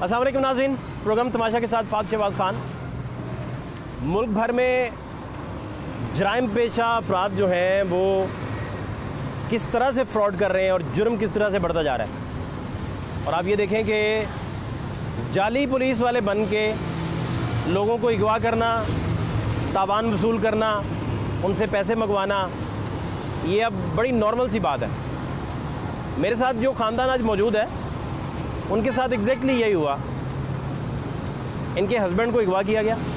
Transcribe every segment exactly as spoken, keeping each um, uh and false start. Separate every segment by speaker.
Speaker 1: अस्सलाम वालेकुम नाज़रीन, प्रोग्राम तमाशा के साथ फात शहबाज खान। मुल्क भर में जराइम पेशा अफराद जो हैं वो किस तरह से फ्रॉड कर रहे हैं और जुर्म किस तरह से बढ़ता जा रहा है। और आप ये देखें कि जाली पुलिस वाले बन के लोगों को अगवा करना, तावान वसूल करना, उनसे पैसे मंगवाना, ये अब बड़ी नॉर्मल सी बात है। मेरे साथ जो ख़ानदान आज मौजूद है उनके साथ एग्जैक्टली यही हुआ। इनके हस्बैंड को अगवा किया गया,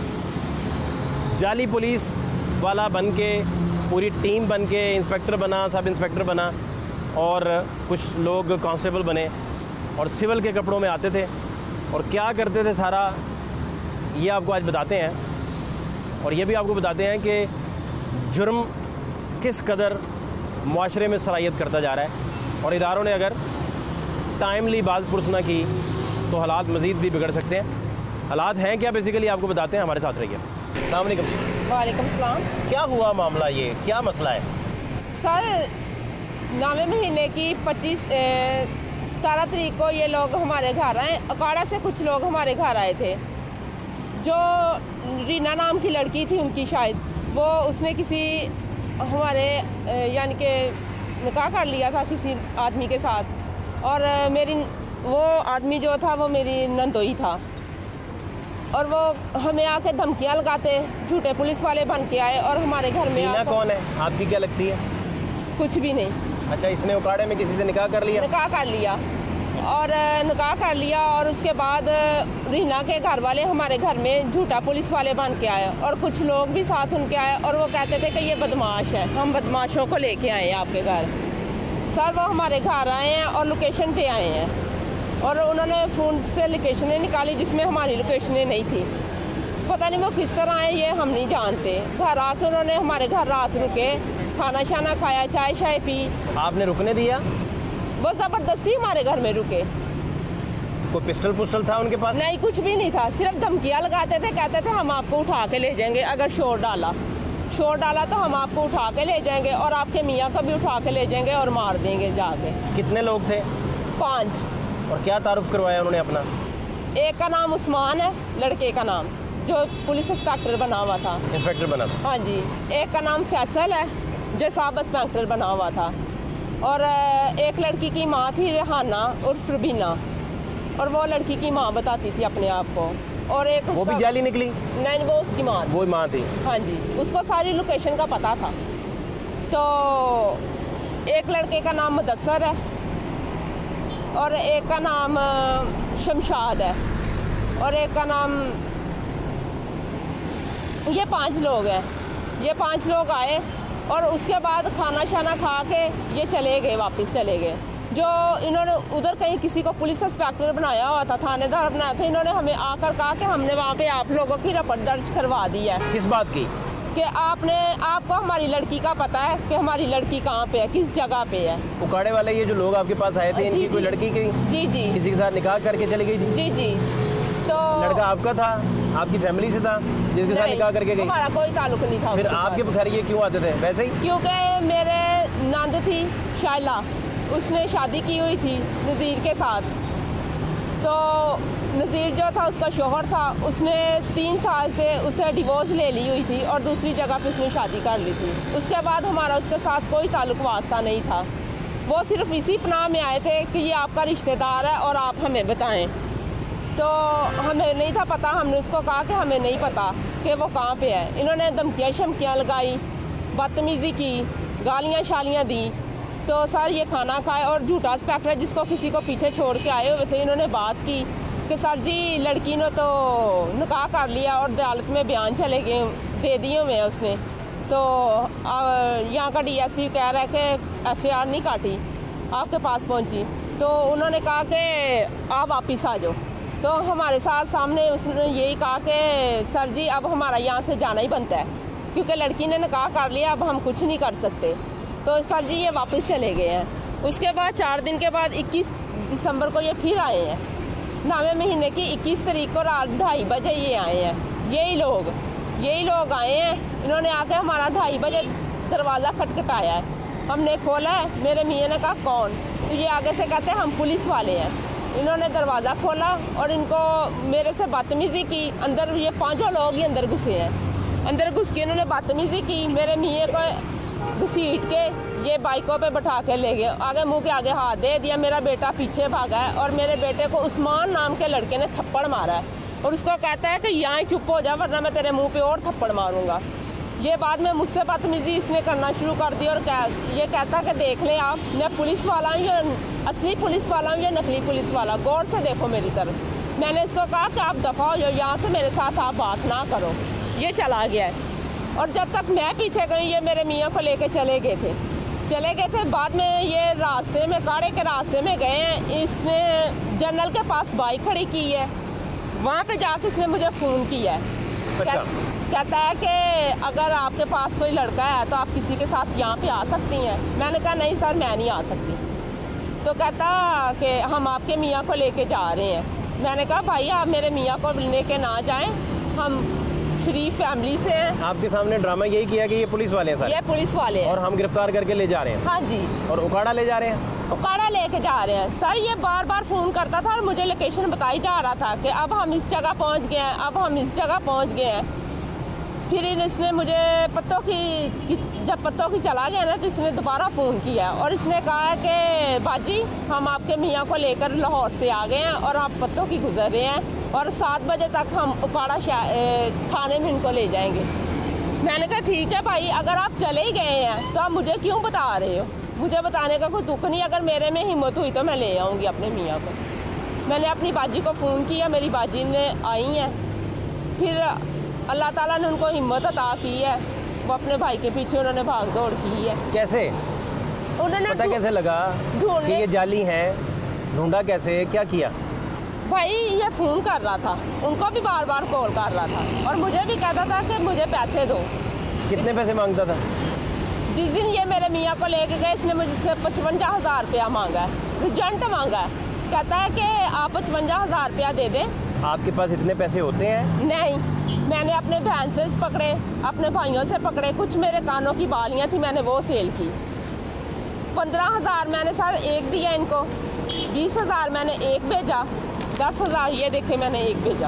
Speaker 1: जाली पुलिस वाला बन के, पूरी टीम बन के, इंस्पेक्टर बना, सब इंस्पेक्टर बना और कुछ लोग कांस्टेबल बने और सिविल के कपड़ों में आते थे और क्या करते थे सारा ये आपको आज बताते हैं। और ये भी आपको बताते हैं कि जुर्म किस कदर मुआशरे में सराहियत करता जा रहा है और इदारों ने अगर टाइमली बात पुरस ना की तो हालात मज़ीद भी बिगड़ सकते हैं। हालात हैं क्या, बेसिकली आपको बताते हैं, हमारे साथ रहिए। अस्सलाम वालेकुम।
Speaker 2: वालेकुम सलाम।
Speaker 1: क्या हुआ मामला, ये क्या मसला है?
Speaker 2: सर, नवे महीने की पच्चीस सतारह तारीख को ये लोग हमारे घर आए। अकाड़ा से कुछ लोग हमारे घर आए थे। जो रीना नाम की लड़की थी उनकी, शायद वो उसने किसी हमारे यानी कि निकाह कर लिया था किसी आदमी के साथ, और मेरी वो आदमी जो था वो मेरी नंदोई था। और वो हमें आके धमकियाँ लगाते, झूठे पुलिस वाले बन के आए और हमारे घर में।
Speaker 1: रीना कौन है, आपकी क्या लगती है?
Speaker 2: कुछ भी नहीं।
Speaker 1: अच्छा, इसने उकाड़े में किसी से निकाह कर लिया?
Speaker 2: निकाह कर लिया और निकाह कर लिया और उसके बाद रीना के घर वाले हमारे घर में झूठा पुलिस वाले बन के आए और कुछ लोग भी साथ उनके आए और वो कहते थे कि ये बदमाश है, हम बदमाशों को लेके आए हैं आपके घर। सर, वो हमारे घर आए हैं और लोकेशन पे आए हैं और उन्होंने फ़ोन से लोकेशनें निकाली जिसमें हमारी लोकेशनें नहीं थी। पता नहीं वो किस तरह आए, ये हम नहीं जानते। घर आके उन्होंने हमारे घर रात रुके, खाना शाना खाया, चाय शाय पी।
Speaker 1: आपने रुकने दिया?
Speaker 2: वो ज़बरदस्ती हमारे घर में रुके।
Speaker 1: कोई पिस्टल पुस्टल था उनके पास?
Speaker 2: नहीं, कुछ भी नहीं था, सिर्फ धमकियाँ लगाते थे, कहते थे हम आपको उठा के ले जाएंगे, अगर शोर डाला शोर डाला तो हम आपको उठा के ले जाएंगे और आपके मियाँ को भी उठा के ले जाएंगे और मार देंगे जाके।
Speaker 1: कितने लोग थे?
Speaker 2: पाँच।
Speaker 1: और क्या तारुफ करवाया उन्होंने अपना?
Speaker 2: एक का नाम उस्मान है, लड़के का नाम, जो पुलिस इंस्पेक्टर बना हुआ था।
Speaker 1: इंस्पेक्टर बना था?
Speaker 2: हाँ जी। एक का नाम फैसल है, जो सब इंस्पेक्टर बना हुआ था। और एक लड़की की माँ थी रेहाना उर्फ रुबीना, और वो लड़की की माँ बताती थी अपने आप को। और एक
Speaker 1: वो भी जाली निकली?
Speaker 2: नहीं, वो उसकी माँ,
Speaker 1: वो माँ थी।
Speaker 2: हाँ जी, उसको सारी लोकेशन का पता था। तो एक लड़के का नाम मुदस्सर है और एक का नाम शमशाद है और एक का नाम, ये पांच लोग हैं। ये पांच लोग आए और उसके बाद खाना शाना खा के ये चले गए, वापस चले गए। जो इन्होंने उधर कहीं किसी को पुलिस इंस्पेक्टर बनाया हुआ था, थानेदार बनाया था, इन्होंने हमें आकर कहा कि हमने वहाँ पे आप लोगों की रिपोर्ट दर्ज करवा दी है।
Speaker 1: किस बात की?
Speaker 2: कि आपने आपको हमारी लड़की का पता है कि हमारी लड़की कहाँ पे है, किस जगह पे है।
Speaker 1: उकाड़े वाले ये जो लोग आपके पास आए थे, इनकी कोई लड़की की
Speaker 2: जी जी
Speaker 1: किसी के साथ निकाह करके चली गई थी?
Speaker 2: जी जी। तो
Speaker 1: लड़का आपका था, आपकी फैमिली से था जिसके साथ निकाह करके गई?
Speaker 2: हमारा कोई ताल्लुक नहीं था।
Speaker 1: फिर आपके घर ये क्यों आते थे? वैसे ही?
Speaker 2: क्योंकि मेरे नंद थी शाइला, उसने शादी की हुई थी नज़ीर के साथ। तो नज़ीर जो था उसका शोहर था, उसने तीन साल से उसे डिवोर्स ले ली हुई थी और दूसरी जगह पे उसने शादी कर ली थी। उसके बाद हमारा उसके साथ कोई ताल्लुक वास्ता नहीं था। वो सिर्फ इसी पनाह में आए थे कि ये आपका रिश्तेदार है और आप हमें बताएं। तो हमें नहीं था पता, हमने उसको कहा कि हमें नहीं पता कि वो कहाँ पे है। इन्होंने धमकियाँ शमकियाँ लगाई, बदतमीज़ी की, गालियाँ शालियाँ दी। तो सर, ये खाना खाए और झूठा इंस्पेक्टर जिसको किसी को पीछे छोड़ के आए हुए थे, इन्होंने बात की कि सर जी लड़की ने तो निकाह कर लिया और अदालत में बयान चले गए, दे दिए हुए हैं उसने। तो यहाँ का डीएसपी कह रहा है कि एफआईआर नहीं काटी, आपके पास पहुँची। तो उन्होंने कहा कि आप वापिस आ जाओ। तो हमारे साथ सामने उसने यही कहा कि सर जी अब हमारा यहाँ से जाना ही बनता है, क्योंकि लड़की ने निकाह कर लिया, अब हम कुछ नहीं कर सकते। तो सर जी ये वापस चले गए हैं। उसके बाद चार दिन के बाद इक्कीस दिसंबर को ये फिर आए हैं। नवे महीने की इक्कीस तारीख को रात ढाई बजे ये आए हैं। यही लोग यही लोग आए हैं। इन्होंने आके हमारा ढाई बजे दरवाज़ा खटखटाया है। हमने खोला है, मेरे मियाँ ने कहा कौन? तो ये आगे से कहते हैं हम पुलिस वाले हैं। इन्होंने दरवाज़ा खोला और इनको मेरे से बदतमीज़ी की। अंदर ये पांचों लोग ही अंदर घुसे हैं। अंदर घुस के इन्होंने बदतमीज़ी की, मेरे मियाँ को घसीट के ये बाइकों पे बैठा के ले गए, आगे मुंह के आगे हाथ दे दिया। मेरा बेटा पीछे भागा है और मेरे बेटे को उस्मान नाम के लड़के ने थप्पड़ मारा है और उसको कहता है कि यहाँ ही चुप हो जा वरना मैं तेरे मुंह पे और थप्पड़ मारूंगा। ये बाद में मुझसे बदतमीज़ी इसने करना शुरू कर दी और कह, ये कहता कि देख ले आप, मैं पुलिस वाला हूँ या असली पुलिस वाला हूँ या नकली पुलिस वाला, गौर से देखो मेरी तरफ। मैंने इसको कहा कि आप दफ़ा हो जाओ, यहाँ से मेरे साथ आप बात ना करो। ये चला गया है और जब तक मैं पीछे गई ये मेरे मियाँ को लेके चले गए थे चले गए थे बाद में ये रास्ते में काड़े के रास्ते में गए हैं। इसने जनरल के पास बाइक खड़ी की है, वहाँ पे जाके इसने मुझे फ़ोन किया है।
Speaker 1: अच्छा।
Speaker 2: कहता है कि अगर आपके पास कोई लड़का है तो आप किसी के साथ यहाँ पे आ सकती हैं। मैंने कहा नहीं सर मैं नहीं आ सकती। तो कहता कि हम आपके मियाँ को लेके जा रहे हैं। मैंने कहा भाई आप मेरे मियाँ को लेके ना जाएं, हम शरीफ फैमिली से हैं।
Speaker 1: आपके सामने ड्रामा यही किया कि ये पुलिस वाले हैं सर?
Speaker 2: ये पुलिस वाले हैं
Speaker 1: और हम गिरफ्तार करके ले जा रहे हैं।
Speaker 2: हाँ जी।
Speaker 1: और उकाड़ा ले जा रहे हैं?
Speaker 2: उकाड़ा लेके जा रहे हैं सर। ये बार बार फ़ोन करता था और मुझे लोकेशन बताई जा रहा था कि अब हम इस जगह पहुंच गए हैं, अब हम इस जगह पहुंच गए हैं। फिर इसने मुझे पत्तों की जब पत्तों की चला गया ना तो इसने दोबारा फ़ोन किया और इसने कहा है कि बाजी हम आपके मियाँ को लेकर लाहौर से आ गए हैं और आप पत्तों की गुजर रहे हैं और सात बजे तक हम उपाड़ा थाने में इनको ले जाएंगे। मैंने कहा ठीक है भाई, अगर आप चले ही गए हैं तो आप मुझे क्यों बता रहे हो? मुझे बताने का कोई दुख नहीं, अगर मेरे में हिम्मत हुई तो मैं ले आऊँगी अपने मियाँ को। मैंने अपनी बाजी को फ़ोन किया, मेरी बाजी ने आई हैं। फिर अल्लाह ताला ने उनको हिम्मत अता की है, वो अपने भाई के पीछे उन्होंने भाग दौड़ की है।
Speaker 1: कैसे
Speaker 2: उन्होंने
Speaker 1: पता कैसे लगा कि ये जाली हैं? ढूंढा कैसे, क्या किया?
Speaker 2: भाई ये फ़ोन कर रहा था, उनको भी बार बार कॉल कर रहा था और मुझे भी कहता था कि मुझे पैसे दो।
Speaker 1: कितने पैसे मांगता था?
Speaker 2: जिस दिन ये मेरे मियाँ को लेके गए इसने मुझसे पचवंजा हज़ार रुपया मांगा है, रिजल्ट मांगा है। कहता है कि आप पचवंजा हज़ार रुपया दे दें। आपके
Speaker 1: पास इतने पैसे होते हैं?
Speaker 2: नहीं, मैंने अपने बहन से पकड़े, अपने भाइयों से पकड़े, कुछ मेरे कानों की बालियाँ थी मैंने वो सेल की। पंद्रह हज़ार मैंने सर एक दिया इनको, बीस हज़ार मैंने एक भेजा, दस हज़ार ये देखे मैंने एक भेजा।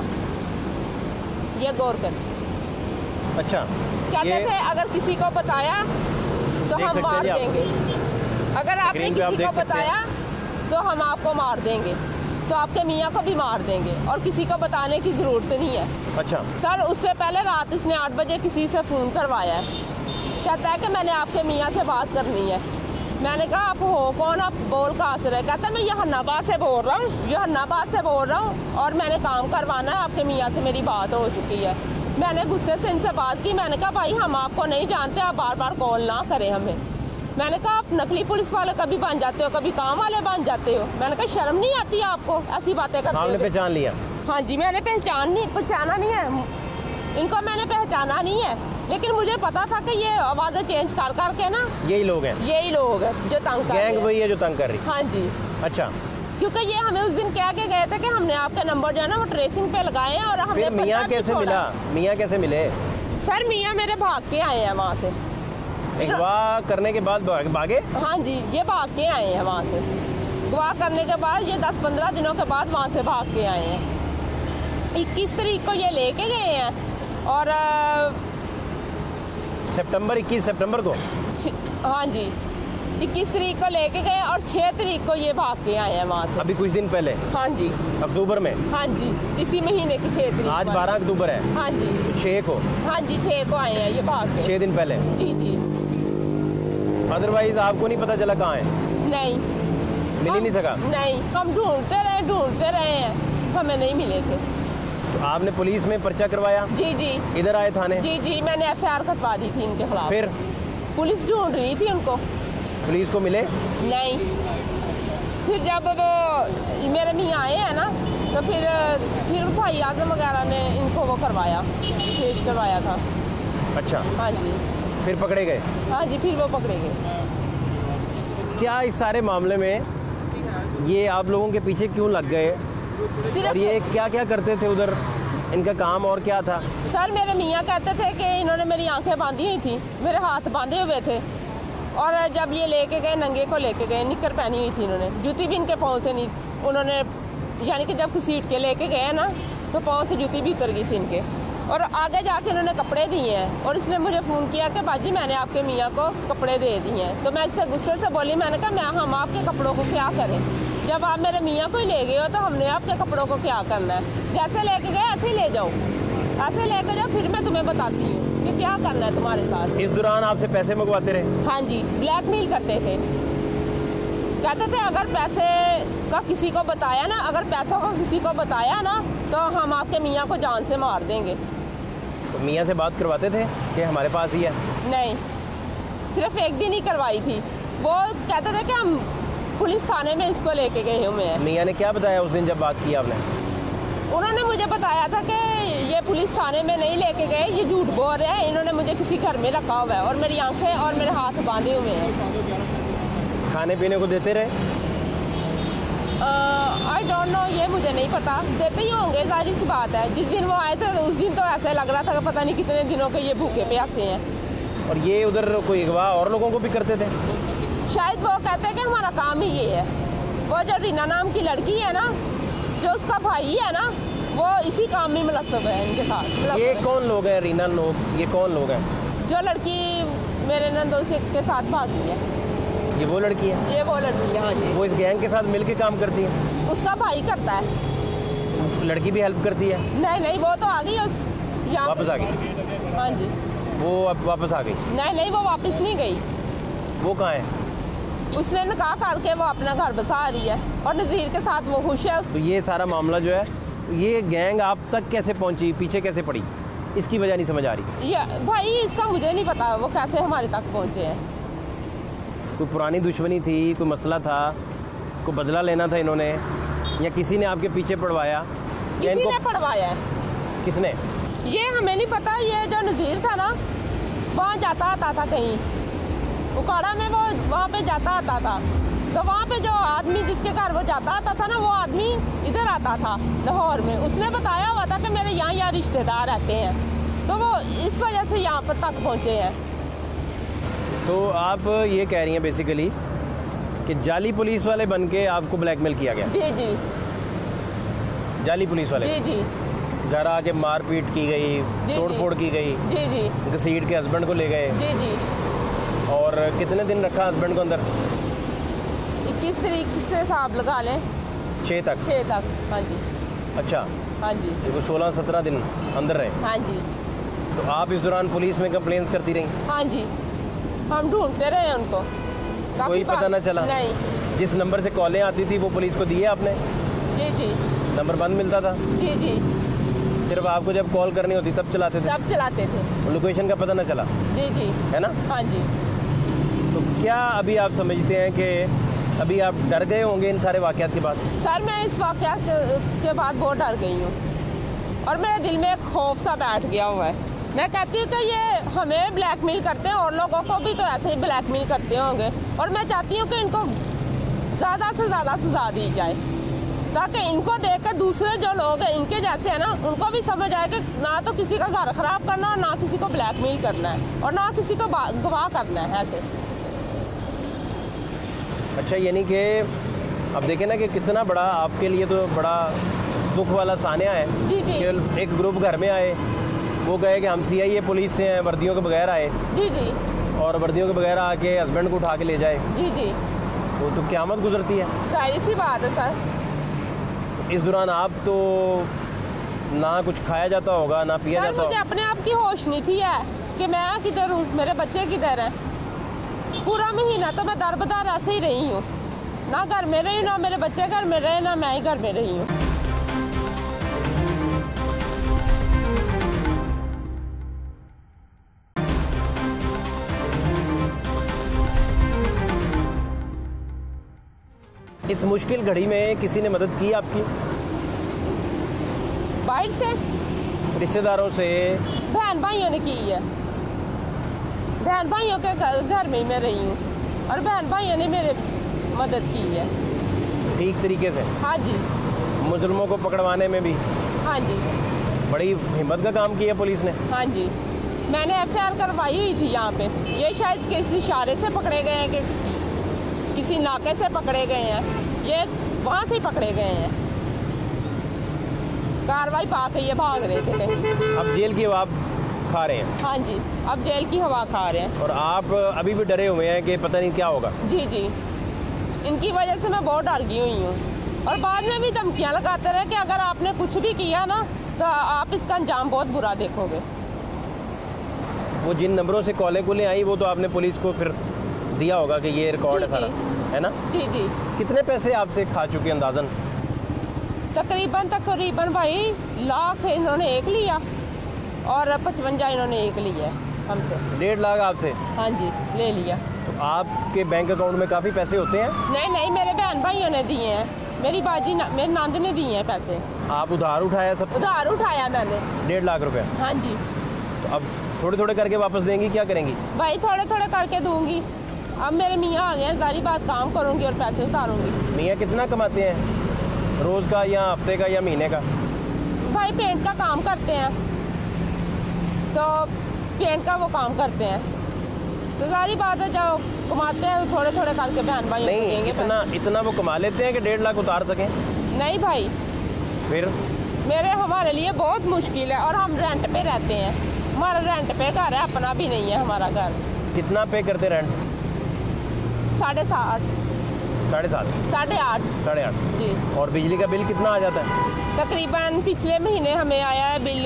Speaker 2: ये गौर कर।
Speaker 1: अच्छा।
Speaker 2: कहते थे अगर किसी को बताया तो हम मार देंगे, अगर आपने किसी को बताया तो हम आपको मार देंगे, तो आपके मियाँ को भी मार देंगे और किसी को बताने की ज़रूरत नहीं है।
Speaker 1: अच्छा
Speaker 2: सर, उससे पहले रात इसने आठ बजे किसी से फ़ोन करवाया है। कहता है कि मैंने आपके मियाँ से बात करनी है। मैंने कहा आप हो कौन, आप बोल कहाँ से रहे? कहता है मैं जहानाबाद से बोल रहा हूँ, जहानाबाद से बोल रहा हूँ और मैंने काम करवाना है, आपके मियाँ से मेरी बात हो चुकी है। मैंने गुस्से से इनसे बात की, मैंने कहा भाई हम आपको नहीं जानते, आप बार बार कॉल ना करें हमें। मैंने कहा आप नकली पुलिस वाले कभी बन जाते हो, कभी काम वाले बन जाते हो। मैंने कहा शर्म नहीं आती आपको ऐसी बातें करते हो?
Speaker 1: आपने पहचान लिया?
Speaker 2: हाँ जी, मैंने पहचान नहीं पहचाना नहीं है इनको, मैंने पहचाना नहीं है, लेकिन मुझे पता था कि ये आवाज़ें चेंज कर कर के ना यही लोग हैं यही लोग हैं जो तंग कर रहे हैं।
Speaker 1: गैंग वही है जो तंग कर रही?
Speaker 2: हाँ जी।
Speaker 1: अच्छा।
Speaker 2: क्योंकि ये हमें उस दिन कह के गए थे कि हमने आपका नंबर जो है ना वो ट्रेसिंग पे लगाए हैं और हमने
Speaker 1: मियाँ कैसे मिला? मियाँ कैसे मिले?
Speaker 2: सर मियाँ मेरे भाग के आए हैं वहाँ से,
Speaker 1: अगवा करने के बाद भागे?
Speaker 2: हाँ जी, ये भाग के आए हैं वहाँ से। अगवा करने के बाद ये दस पंद्रह दिनों के बाद वहाँ से भाग के आए हैं। इक्कीस तारीख को ये लेके गए हैं और
Speaker 1: सितंबर इक्कीस सितंबर को?
Speaker 2: हाँ जी, इक्कीस तारीख को लेके गए और छह तारीख को ये भाग के आए हैं वहाँ से।
Speaker 1: अभी कुछ दिन पहले?
Speaker 2: हाँ जी।
Speaker 1: अक्टूबर में?
Speaker 2: हाँ जी, इसी महीने की छह तारीख।
Speaker 1: आज बारह अक्टूबर है?
Speaker 2: हाँ जी।
Speaker 1: छह को?
Speaker 2: हाँ जी, छह को आए हैं ये भाग के।
Speaker 1: छह दिन पहले?
Speaker 2: जी जी।
Speaker 1: अदरवाइज आपको नहीं पता चला कहाँ है?
Speaker 2: नहीं,
Speaker 1: मिल ही नहीं सका?
Speaker 2: नहीं, हम ढूंढते रहे ढूंढते रहे हैं, हमें नहीं मिले थे।
Speaker 1: तो आपने पुलिस में पर्चा करवाया?
Speaker 2: जी जी।
Speaker 1: इधर आए थाने?
Speaker 2: जी जी, मैंने एफ आई आर कटवा दी थी इनके खिलाफ।
Speaker 1: फिर
Speaker 2: पुलिस ढूंढ रही थी उनको।
Speaker 1: पुलिस को मिले
Speaker 2: नहीं? फिर जब वो मेरे मियाँ आए हैं ना तो फिर फिर भाई आजम वगैरह ने इनको वो करवाया, केस करवाया था।
Speaker 1: अच्छा।
Speaker 2: हाँ जी।
Speaker 1: फिर पकड़े गए?
Speaker 2: हाँ जी, फिर वो पकड़े गए।
Speaker 1: क्या इस सारे मामले में ये आप लोगों के पीछे क्यों लग गए और ये क्या क्या करते थे उधर, इनका काम और क्या था?
Speaker 2: सर मेरे मियाँ कहते थे कि इन्होंने मेरी आंखें बांधी हुई थी, मेरे हाथ बांधे हुए थे और जब ये लेके गए नंगे को लेके गए, निक्कर पहनी हुई थी इन्होंने, जूती भी इनके पाँव से नहीं, उन्होंने यानी कि जब घसीट के लेके गए ना तो पाँव से जूती भी उतर गई थी इनके, और आगे जाके उन्होंने कपड़े दिए हैं। और इसने मुझे फ़ोन किया कि बाजी मैंने आपके मियाँ को कपड़े दे दिए हैं। तो मैं इससे गुस्से से बोली, मैंने कहा मैं हम आपके कपड़ों को क्या करें, जब आप मेरे मियाँ को ही ले गए हो तो हमने आपके कपड़ों को क्या करना है, जैसे लेके गए ऐसे ही ले जाओ, ऐसे लेके जाओ, फिर मैं तुम्हें बताती हूँ कि क्या करना है तुम्हारे साथ।
Speaker 1: इस दौरान आपसे पैसे मंगवाते रहे?
Speaker 2: हाँ जी, ब्लैकमेल करते थे, कहते थे अगर पैसे का किसी को बताया ना, अगर पैसों का किसी को बताया ना तो हम आपके मियाँ को जान से मार देंगे।
Speaker 1: तो मियाँ से बात करवाते थे कि हमारे पास ही है?
Speaker 2: नहीं, सिर्फ एक दिन ही करवाई थी। वो कहते थे कि हम पुलिस थाने में इसको लेके गए हुए हैं।
Speaker 1: मियाँ ने क्या बताया उस दिन जब बात की आपने?
Speaker 2: उन्होंने मुझे बताया था कि ये पुलिस थाने में नहीं लेके गए, ये झूठ बोल रहे हैं, इन्होंने मुझे किसी घर में रखा हुआ है और मेरी आंखें और मेरे हाथ बांधे हुए हैं।
Speaker 1: खाने पीने को देते रहे?
Speaker 2: आई डोंट नो, ये मुझे नहीं पता, देते ही होंगे, जाहिर सी बात है। जिस दिन वो आए थे उस दिन तो ऐसे लग रहा था कि पता नहीं कितने दिनों के ये भूखे प्यासे हैं।
Speaker 1: और ये उधर कोई अगवा और लोगों को भी करते थे?
Speaker 2: शायद वो कहते हैं कि हमारा काम ही ये है। वो जो रीना नाम की लड़की है ना, जो उसका भाई है ना, वो इसी काम में मुलस्सब है इनके साथ।
Speaker 1: ये कौन लोग हैं रीना लोग, ये कौन लोग हैं?
Speaker 2: जो लड़की मेरे नंदोसी के साथ भागी है,
Speaker 1: ये वो लड़की है?
Speaker 2: ये वो लड़की है, हाँ जी।
Speaker 1: वो इस गैंग के साथ मिलके काम करती है?
Speaker 2: उसका भाई करता है।
Speaker 1: लड़की भी हेल्प करती है?
Speaker 2: नहीं नहीं, वो तो आ गई उस यहाँ
Speaker 1: वापस आ गई?
Speaker 2: हाँ जी।
Speaker 1: वो अब वापस आ गई?
Speaker 2: नहीं नहीं, वो वापस नहीं गई।
Speaker 1: वो कहाँ है?
Speaker 2: उसने निकाह करके वो अपना घर बसा रही है और नज़ीर के साथ वो खुश है।
Speaker 1: तो ये सारा मामला जो है, ये गैंग आप तक कैसे पहुंची, पीछे कैसे पड़ी, इसकी वजह नहीं समझ आ रही।
Speaker 2: ये भाई इसका मुझे नहीं पता वो कैसे हमारे तक पहुंचे हैं।
Speaker 1: कोई पुरानी दुश्मनी थी, कोई मसला था, कोई बदला लेना था इन्होंने, या किसी ने आपके पीछे पड़वाया?
Speaker 2: किसी
Speaker 1: इनको...
Speaker 2: ने पड़वाया है।
Speaker 1: किसने?
Speaker 2: ये हमें नहीं पता। ये जो नज़ीर था ना, वहाँ जाता आता था कहीं उकाड़ा में, वो वहाँ पे जाता आता था, तो वहाँ पे जो आदमी जिसके घर वो जाता आता था ना, वो आदमी इधर आता था लाहौर में। उसने बताया हुआ था कि मेरे यहाँ यहाँ रिश्तेदार रहते हैं, तो वो इस वजह से यहाँ पर तक पहुँचे हैं।
Speaker 1: तो आप ये कह रही हैं बेसिकली कि जाली पुलिस वाले बन के आपको ब्लैकमेल किया गया?
Speaker 2: जी जी,
Speaker 1: जाली पुलिस वाले?
Speaker 2: जी जी।
Speaker 1: घर आके मारपीट की गई, तोड़फोड़ की गई?
Speaker 2: जी जी।
Speaker 1: घसीट के हस्बैंड को ले गए?
Speaker 2: जी जी।
Speaker 1: और कितने दिन रखा हस्बैंड को अंदर?
Speaker 2: इक्कीस तारीख से हिसाब लगा लें,
Speaker 1: छः तक?
Speaker 2: छः तक, हाँ जी।
Speaker 1: अच्छा,
Speaker 2: हाँ जी।
Speaker 1: देखो सोलह सत्रह दिन अंदर रहे?
Speaker 2: हाँ जी।
Speaker 1: तो आप इस दौरान पुलिस में कंप्लेंट्स करती रही?
Speaker 2: हाँ जी, हम ढूंढते रहे उनको,
Speaker 1: कोई पता ना चला?
Speaker 2: नहीं।
Speaker 1: जिस नंबर से कॉलें आती थी वो पुलिस को दिए आपने?
Speaker 2: जी जी।
Speaker 1: नंबर बंद मिलता था?
Speaker 2: जी जी।
Speaker 1: सिर्फ आपको जब कॉल करनी होती तब चलाते थे?
Speaker 2: तब चलाते थे।
Speaker 1: लोकेशन का पता ना चला?
Speaker 2: जी जी।
Speaker 1: है ना?
Speaker 2: हाँ जी।
Speaker 1: तो क्या अभी आप समझते हैं कि अभी आप डर गए होंगे इन सारे वाकयात के बाद?
Speaker 2: सर मैं इस वाकयात के बाद बहुत डर गई हूँ और मेरे दिल में एक खौफ सा बैठ गया हुआ है। मैं कहती हूँ कि ये हमें ब्लैकमेल करते हैं और लोगों को भी तो ऐसे ही ब्लैकमेल करते होंगे, और मैं चाहती हूँ कि इनको ज़्यादा से ज़्यादा सजा दी जाए ताकि इनको देख कर दूसरे जो लोग हैं इनके जैसे हैं ना, उनको भी समझ आए कि ना तो किसी का घर खराब करना और ना किसी को ब्लैकमेल करना है और ना किसी को गवाह करना है ऐसे।
Speaker 1: अच्छा, यानी कि अब देखें ना कि कितना बड़ा आपके लिए तो बड़ा दुख वाला सान्या है।
Speaker 2: जी जी।
Speaker 1: कि एक ग्रुप घर में आए, वो गए कि हम सी आई ए पुलिस से हैं, वर्दियों के बगैर आए।
Speaker 2: जी जी।
Speaker 1: और वर्दियों के बगैर आके हस्बैंड को उठा के ले जाए।
Speaker 2: जी जी।
Speaker 1: वो तो क़यामत गुजरती है।
Speaker 2: सारी सी बात है सर।
Speaker 1: इस दौरान आप तो ना कुछ खाया जाता होगा ना पिया
Speaker 2: सर,
Speaker 1: जाता
Speaker 2: मुझे
Speaker 1: होगा?
Speaker 2: अपने आप की होश नहीं थी है कि मैं किधर हूँ, मेरे बच्चे किधर हैं। पूरा महीना तो मैं दर बदर ऐसे ही रही हूँ, ना घर में रही, ना मेरे बच्चे घर में रहे, ना मैं ही घर में रही हूँ।
Speaker 1: इस मुश्किल घड़ी में किसी ने मदद की आपकी?
Speaker 2: बाहर से
Speaker 1: रिश्तेदारों से?
Speaker 2: बहन भाइयों ने की है। बहन भाइयों के घर में ही मैं रही हूँ और बहन भाइयों ने मेरे मदद की है
Speaker 1: ठीक तरीके से?
Speaker 2: हाँ जी।
Speaker 1: मुजरिमों को पकड़वाने में भी?
Speaker 2: हाँ जी।
Speaker 1: बड़ी हिम्मत का काम किया पुलिस ने।
Speaker 2: हाँ जी, मैंने एफ आई आर करवाई हुई थी यहाँ पे। ये शायद किसी इशारे से पकड़े गए हैं कि किसी नाके से पकड़े गए हैं, ये वहाँ से ही पकड़े गए हैं। कार्रवाई पा के ये भाग रहे थे कहीं।
Speaker 1: अब जेल की हवा खा रहे हैं?
Speaker 2: हाँ जी, अब जेल की हवा खा रहे हैं।
Speaker 1: और आप अभी भी डरे हुए हैं कि पता नहीं क्या होगा?
Speaker 2: जी जी, इनकी वजह से मैं बहुत डर गई हुई हूँ। और बाद में भी धमकियाँ लगाते रहे कि अगर आपने कुछ भी किया ना तो आप इसका अंजाम बहुत बुरा देखोगे।
Speaker 1: वो जिन नंबरों से कॉलें कुलें आई वो तो आपने पुलिस को फिर दिया होगा कि ये रिकॉर्ड है सारा, है ना?
Speaker 2: जी जी।
Speaker 1: कितने पैसे आपसे खा चुके अंदाजन?
Speaker 2: तकरीबन तकरीबन भाई लाख इन्होंने एक लिया और पचवंजा इन्होंने एक लिया हमसे।
Speaker 1: डेढ़ लाख आपसे?
Speaker 2: हाँ जी, ले लिया।
Speaker 1: तो आपके बैंक अकाउंट में काफ़ी पैसे होते हैं?
Speaker 2: नहीं नहीं, मेरे बहन भाइयों ने दिए हैं, मेरी बाजी न, मेरी नंद ने दिए हैं पैसे।
Speaker 1: आप उधार उठाया सबसे?
Speaker 2: उधार उठाया मैंने
Speaker 1: डेढ़ लाख रुपए।
Speaker 2: हाँ जी।
Speaker 1: तो अब थोड़े थोड़े करके वापस देंगी, क्या करेंगी?
Speaker 2: भाई थोड़े थोड़े करके दूंगी। अब मेरे मियाँ आ गए हैं, सारी बात काम करूंगी और पैसे उतारूंगी।
Speaker 1: मियाँ कितना कमाते हैं रोज़ का या हफ्ते का या महीने का?
Speaker 2: भाई पेंट का काम करते हैं, तो पेंट का वो काम करते हैं, तो सारी बात है जो कमाते हैं थोड़े थोड़े करके बहन भाई
Speaker 1: नहीं,
Speaker 2: देंगे।
Speaker 1: इतना इतना वो कमा लेते हैं कि डेढ़ लाख उतार सकें?
Speaker 2: नहीं भाई,
Speaker 1: फिर
Speaker 2: मेरे हमारे लिए बहुत मुश्किल है और हम रेंट पे रहते हैं। हमारा रेंट पे घर है, अपना भी नहीं है हमारा घर।
Speaker 1: कितना पे करते रेंट?
Speaker 2: साढ़े सात
Speaker 1: साढ़े सात
Speaker 2: साढ़े आठ
Speaker 1: साढ़े आठ
Speaker 2: जी।
Speaker 1: और बिजली का बिल कितना आ जाता है?
Speaker 2: तकरीबन पिछले महीने हमें आया है बिल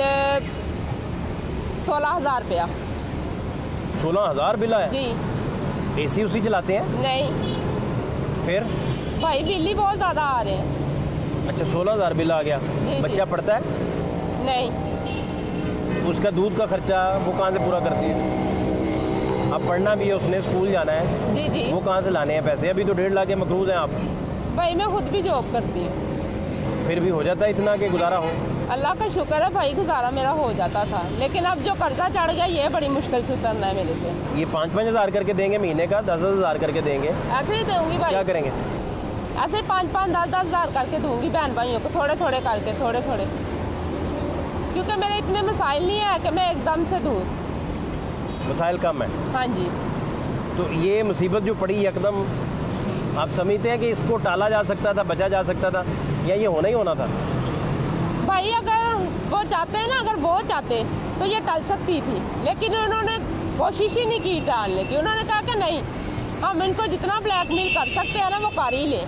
Speaker 2: सोलह हजार रुपया।
Speaker 1: सोलह हजार बिल आया?
Speaker 2: जी।
Speaker 1: एसी उसी चलाते हैं?
Speaker 2: नहीं
Speaker 1: फिर
Speaker 2: भाई, बिल ही बहुत ज़्यादा आ रहे हैं।
Speaker 1: अच्छा, सोलह हजार बिल आ गया।
Speaker 2: जी,
Speaker 1: बच्चा
Speaker 2: जी।
Speaker 1: पढ़ता है?
Speaker 2: नहीं।
Speaker 1: उसका दूध का खर्चा वो कहाँ से पूरा करती है? अब पढ़ना भी है उसने, स्कूल जाना है,
Speaker 2: जी जी।
Speaker 1: वो कहाँ से लाने हैं पैसे? अभी तो डेढ़ लाख के मकरूज हैं आप।
Speaker 2: भाई मैं खुद भी जॉब करती हूँ।
Speaker 1: फिर भी हो जाता है इतना कि गुजारा हो?
Speaker 2: अल्लाह का शुक्र है भाई, गुजारा मेरा हो जाता था, लेकिन अब जो कर्जा चढ़ गया ये बड़ी मुश्किल से उतरना है मेरे से।
Speaker 1: ये पाँच पाँच हजार करके देंगे महीने का, दस दस हजार करके देंगे?
Speaker 2: ऐसे ही दूंगी भाई।
Speaker 1: क्या करेंगे?
Speaker 2: ऐसे पाँच पाँच दस दस हजार करके दूंगी बहन भाइयों को, थोड़े थोड़े करके, थोड़े थोड़े, क्योंकि मेरे इतने मसाइल नहीं है कि मैं एकदम से दूँ।
Speaker 1: मसाइल कम है?
Speaker 2: हाँ जी।
Speaker 1: तो ये मुसीबत जो पड़ी एकदम, आप समझते हैं कि इसको टाला जा सकता था, बचा जा सकता था, या ये होना ही होना था?
Speaker 2: भाई अगर वो चाहते हैं ना, अगर वो चाहते तो ये टल सकती थी, लेकिन उन्होंने कोशिश ही नहीं की टालने की। उन्होंने कहा कि नहीं, हम इनको जितना ब्लैकमेल कर सकते हैं ना वो कर ही ले।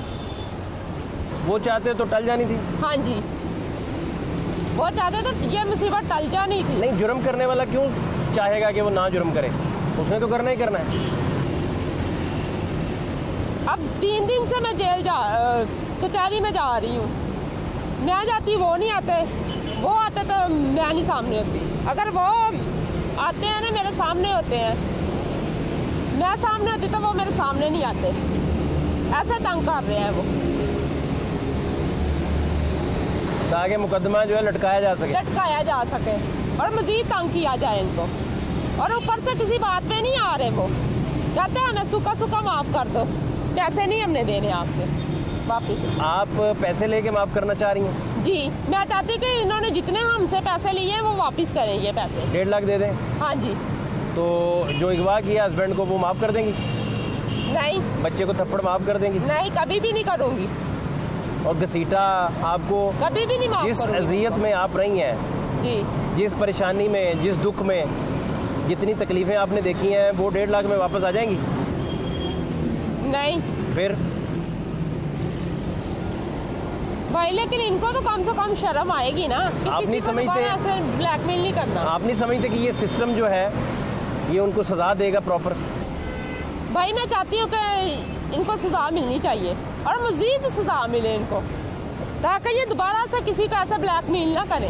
Speaker 1: वो चाहते तो टल जानी थी?
Speaker 2: हाँ जी, वो चाहते तो ये मुसीबत टल जानी थी।
Speaker 1: नहीं, जुर्म करने वाला क्यों चाहेगा कि वो ना जुर्म करे? उसने तो करना ही करना है।
Speaker 2: अब तीन दिन से मैं जेल जा कचहरी में जा रही हूँ, मैं जाती वो नहीं आते, वो आते तो मैं नहीं सामने होती। अगर वो आते हैं ना मेरे सामने होते हैं, मैं सामने होती तो वो मेरे सामने नहीं आते। ऐसा तंग कर रहे हैं वो,
Speaker 1: ताकि मुकदमा जो है लटकाया जा सके।
Speaker 2: लटकाया जा सके और मजीद तंग किया जाए इनको। और ऊपर से किसी बात पे नहीं आ रहे, वो कहते हैं हमें सूखा सूखा माफ़ कर दो, पैसे नहीं हमने देने आपसे वापस।
Speaker 1: आप पैसे लेके माफ़ करना चाह रही हैं?
Speaker 2: जी, मैं चाहती कि इन्होंने जितने हमसे पैसे लिए हैं वो वापस करें ये पैसे।
Speaker 1: डेढ़ लाख दे दें?
Speaker 2: हाँ जी।
Speaker 1: तो जो अगवा किया हस्बैंड को वो माफ़ कर देंगी?
Speaker 2: नहीं।
Speaker 1: बच्चे को थप्पड़ माफ़ कर देंगी?
Speaker 2: नहीं, कभी भी नहीं करूँगी।
Speaker 1: और घसीटा आपको,
Speaker 2: कभी भी नहीं माफ़
Speaker 1: जिस
Speaker 2: करूँगी।
Speaker 1: अजियत में आप रही हैं,
Speaker 2: जी,
Speaker 1: जिस परेशानी में, जिस दुख में, जितनी तकलीफ़ें आपने देखी हैं, वो डेढ़ लाख में वापस आ जाएंगी?
Speaker 2: नहीं।
Speaker 1: फिर
Speaker 2: भाई लेकिन इनको तो कम से कम शर्म आएगी ना कि
Speaker 1: आप
Speaker 2: किसी
Speaker 1: नहीं
Speaker 2: को
Speaker 1: समझते?
Speaker 2: दोबारा ऐसे ब्लैकमेल नहीं करना।
Speaker 1: आप नहीं समझते कि ये सिस्टम जो है ये उनको सज़ा देगा प्रॉपर?
Speaker 2: भाई मैं चाहती हूँ कि इनको सजा मिलनी चाहिए और मजीद सजा मिले इनको, ताकि ये दोबारा से किसी का ऐसा ब्लैकमेल ना करें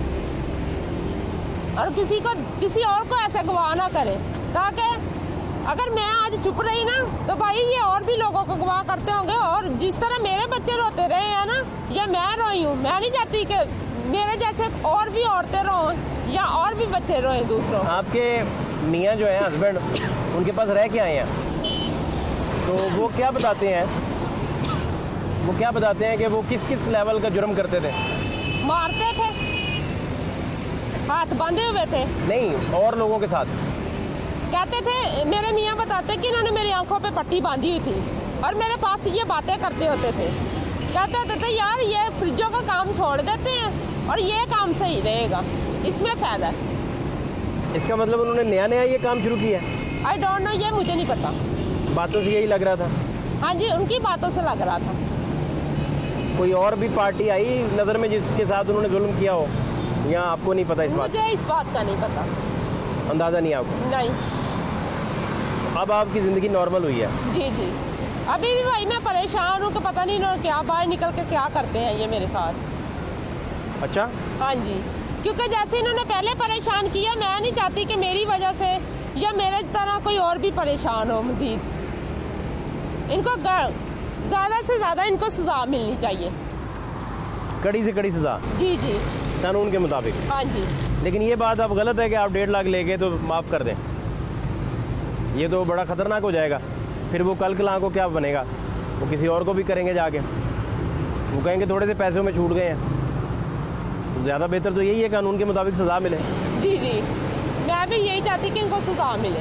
Speaker 2: और किसी को किसी और को ऐसा गवाह ना करे। ताकि अगर मैं आज चुप रही ना तो भाई ये और भी लोगों को गवाह करते होंगे, और जिस तरह मेरे बच्चे रोते रहे हैं ना, या मैं रोई हूँ, मैं नहीं चाहती कि मेरे जैसे और भी औरतें रोएं या और भी बच्चे रोएं दूसरों।
Speaker 1: आपके मियाँ जो हैं हस्बैंड, उनके पास रह के आए हैं, तो वो क्या बताते हैं वो क्या बताते हैं कि वो किस किस लेवल का जुर्म करते थे?
Speaker 2: मारते थे, हाथ बांधे हुए थे।
Speaker 1: नहीं, और लोगों के साथ?
Speaker 2: कहते थे, मेरे मियाँ बताते कि इन्होंने मेरी आंखों पे पट्टी बांधी हुई थी और मेरे पास ये बातें करते होते थे। कहते होते थे यार ये फ्रिजों का काम छोड़ देते हैं और ये काम सही रहेगा, इसमें फ़ायदा है।
Speaker 1: इसका मतलब उन्होंने नया नया ये काम शुरू किया है?
Speaker 2: आई डोंट नो, ये मुझे नहीं पता।
Speaker 1: बातों से यही लग रहा था।
Speaker 2: हाँ जी, उनकी बातों से लग रहा था।
Speaker 1: कोई और भी पार्टी आई नज़र में जिसके साथ उन्होंने जुल्म किया हो, या आपको नहीं पता इस बात?
Speaker 2: मुझे इस बात का नहीं पता,
Speaker 1: अंदाज़ा नहीं आपको?
Speaker 2: नहीं।
Speaker 1: अब आपकी ज़िंदगी नॉर्मल हुई है?
Speaker 2: जी जी, अभी भी भाई मैं परेशान हूँ कि पता नहीं इन्होंने क्या बाहर निकल के क्या करते हैं ये मेरे साथ।
Speaker 1: अच्छा।
Speaker 2: हाँ जी, क्योंकि जैसे इन्होंने पहले परेशान किया, मैं नहीं चाहती कि मेरी वजह से या मेरे तरह कोई और भी परेशान हो मजीद। इनको ज़्यादा से ज़्यादा इनको सज़ा मिलनी चाहिए,
Speaker 1: कड़ी से कड़ी सज़ा।
Speaker 2: जी जी,
Speaker 1: कानून के मुताबिक।
Speaker 2: हाँ जी।
Speaker 1: लेकिन ये बात अब गलत है कि आप डेढ़ लाख ले गए तो माफ़ कर दें। ये तो बड़ा ख़तरनाक हो जाएगा। फिर वो कल कल को क्या बनेगा, वो किसी और को भी करेंगे जाके, वो कहेंगे थोड़े से पैसों में छूट गए हैं। तो ज़्यादा बेहतर तो यही है कानून के मुताबिक सज़ा मिले।
Speaker 2: जी जी, मैं भी यही चाहती कि इनको सज़ा मिले।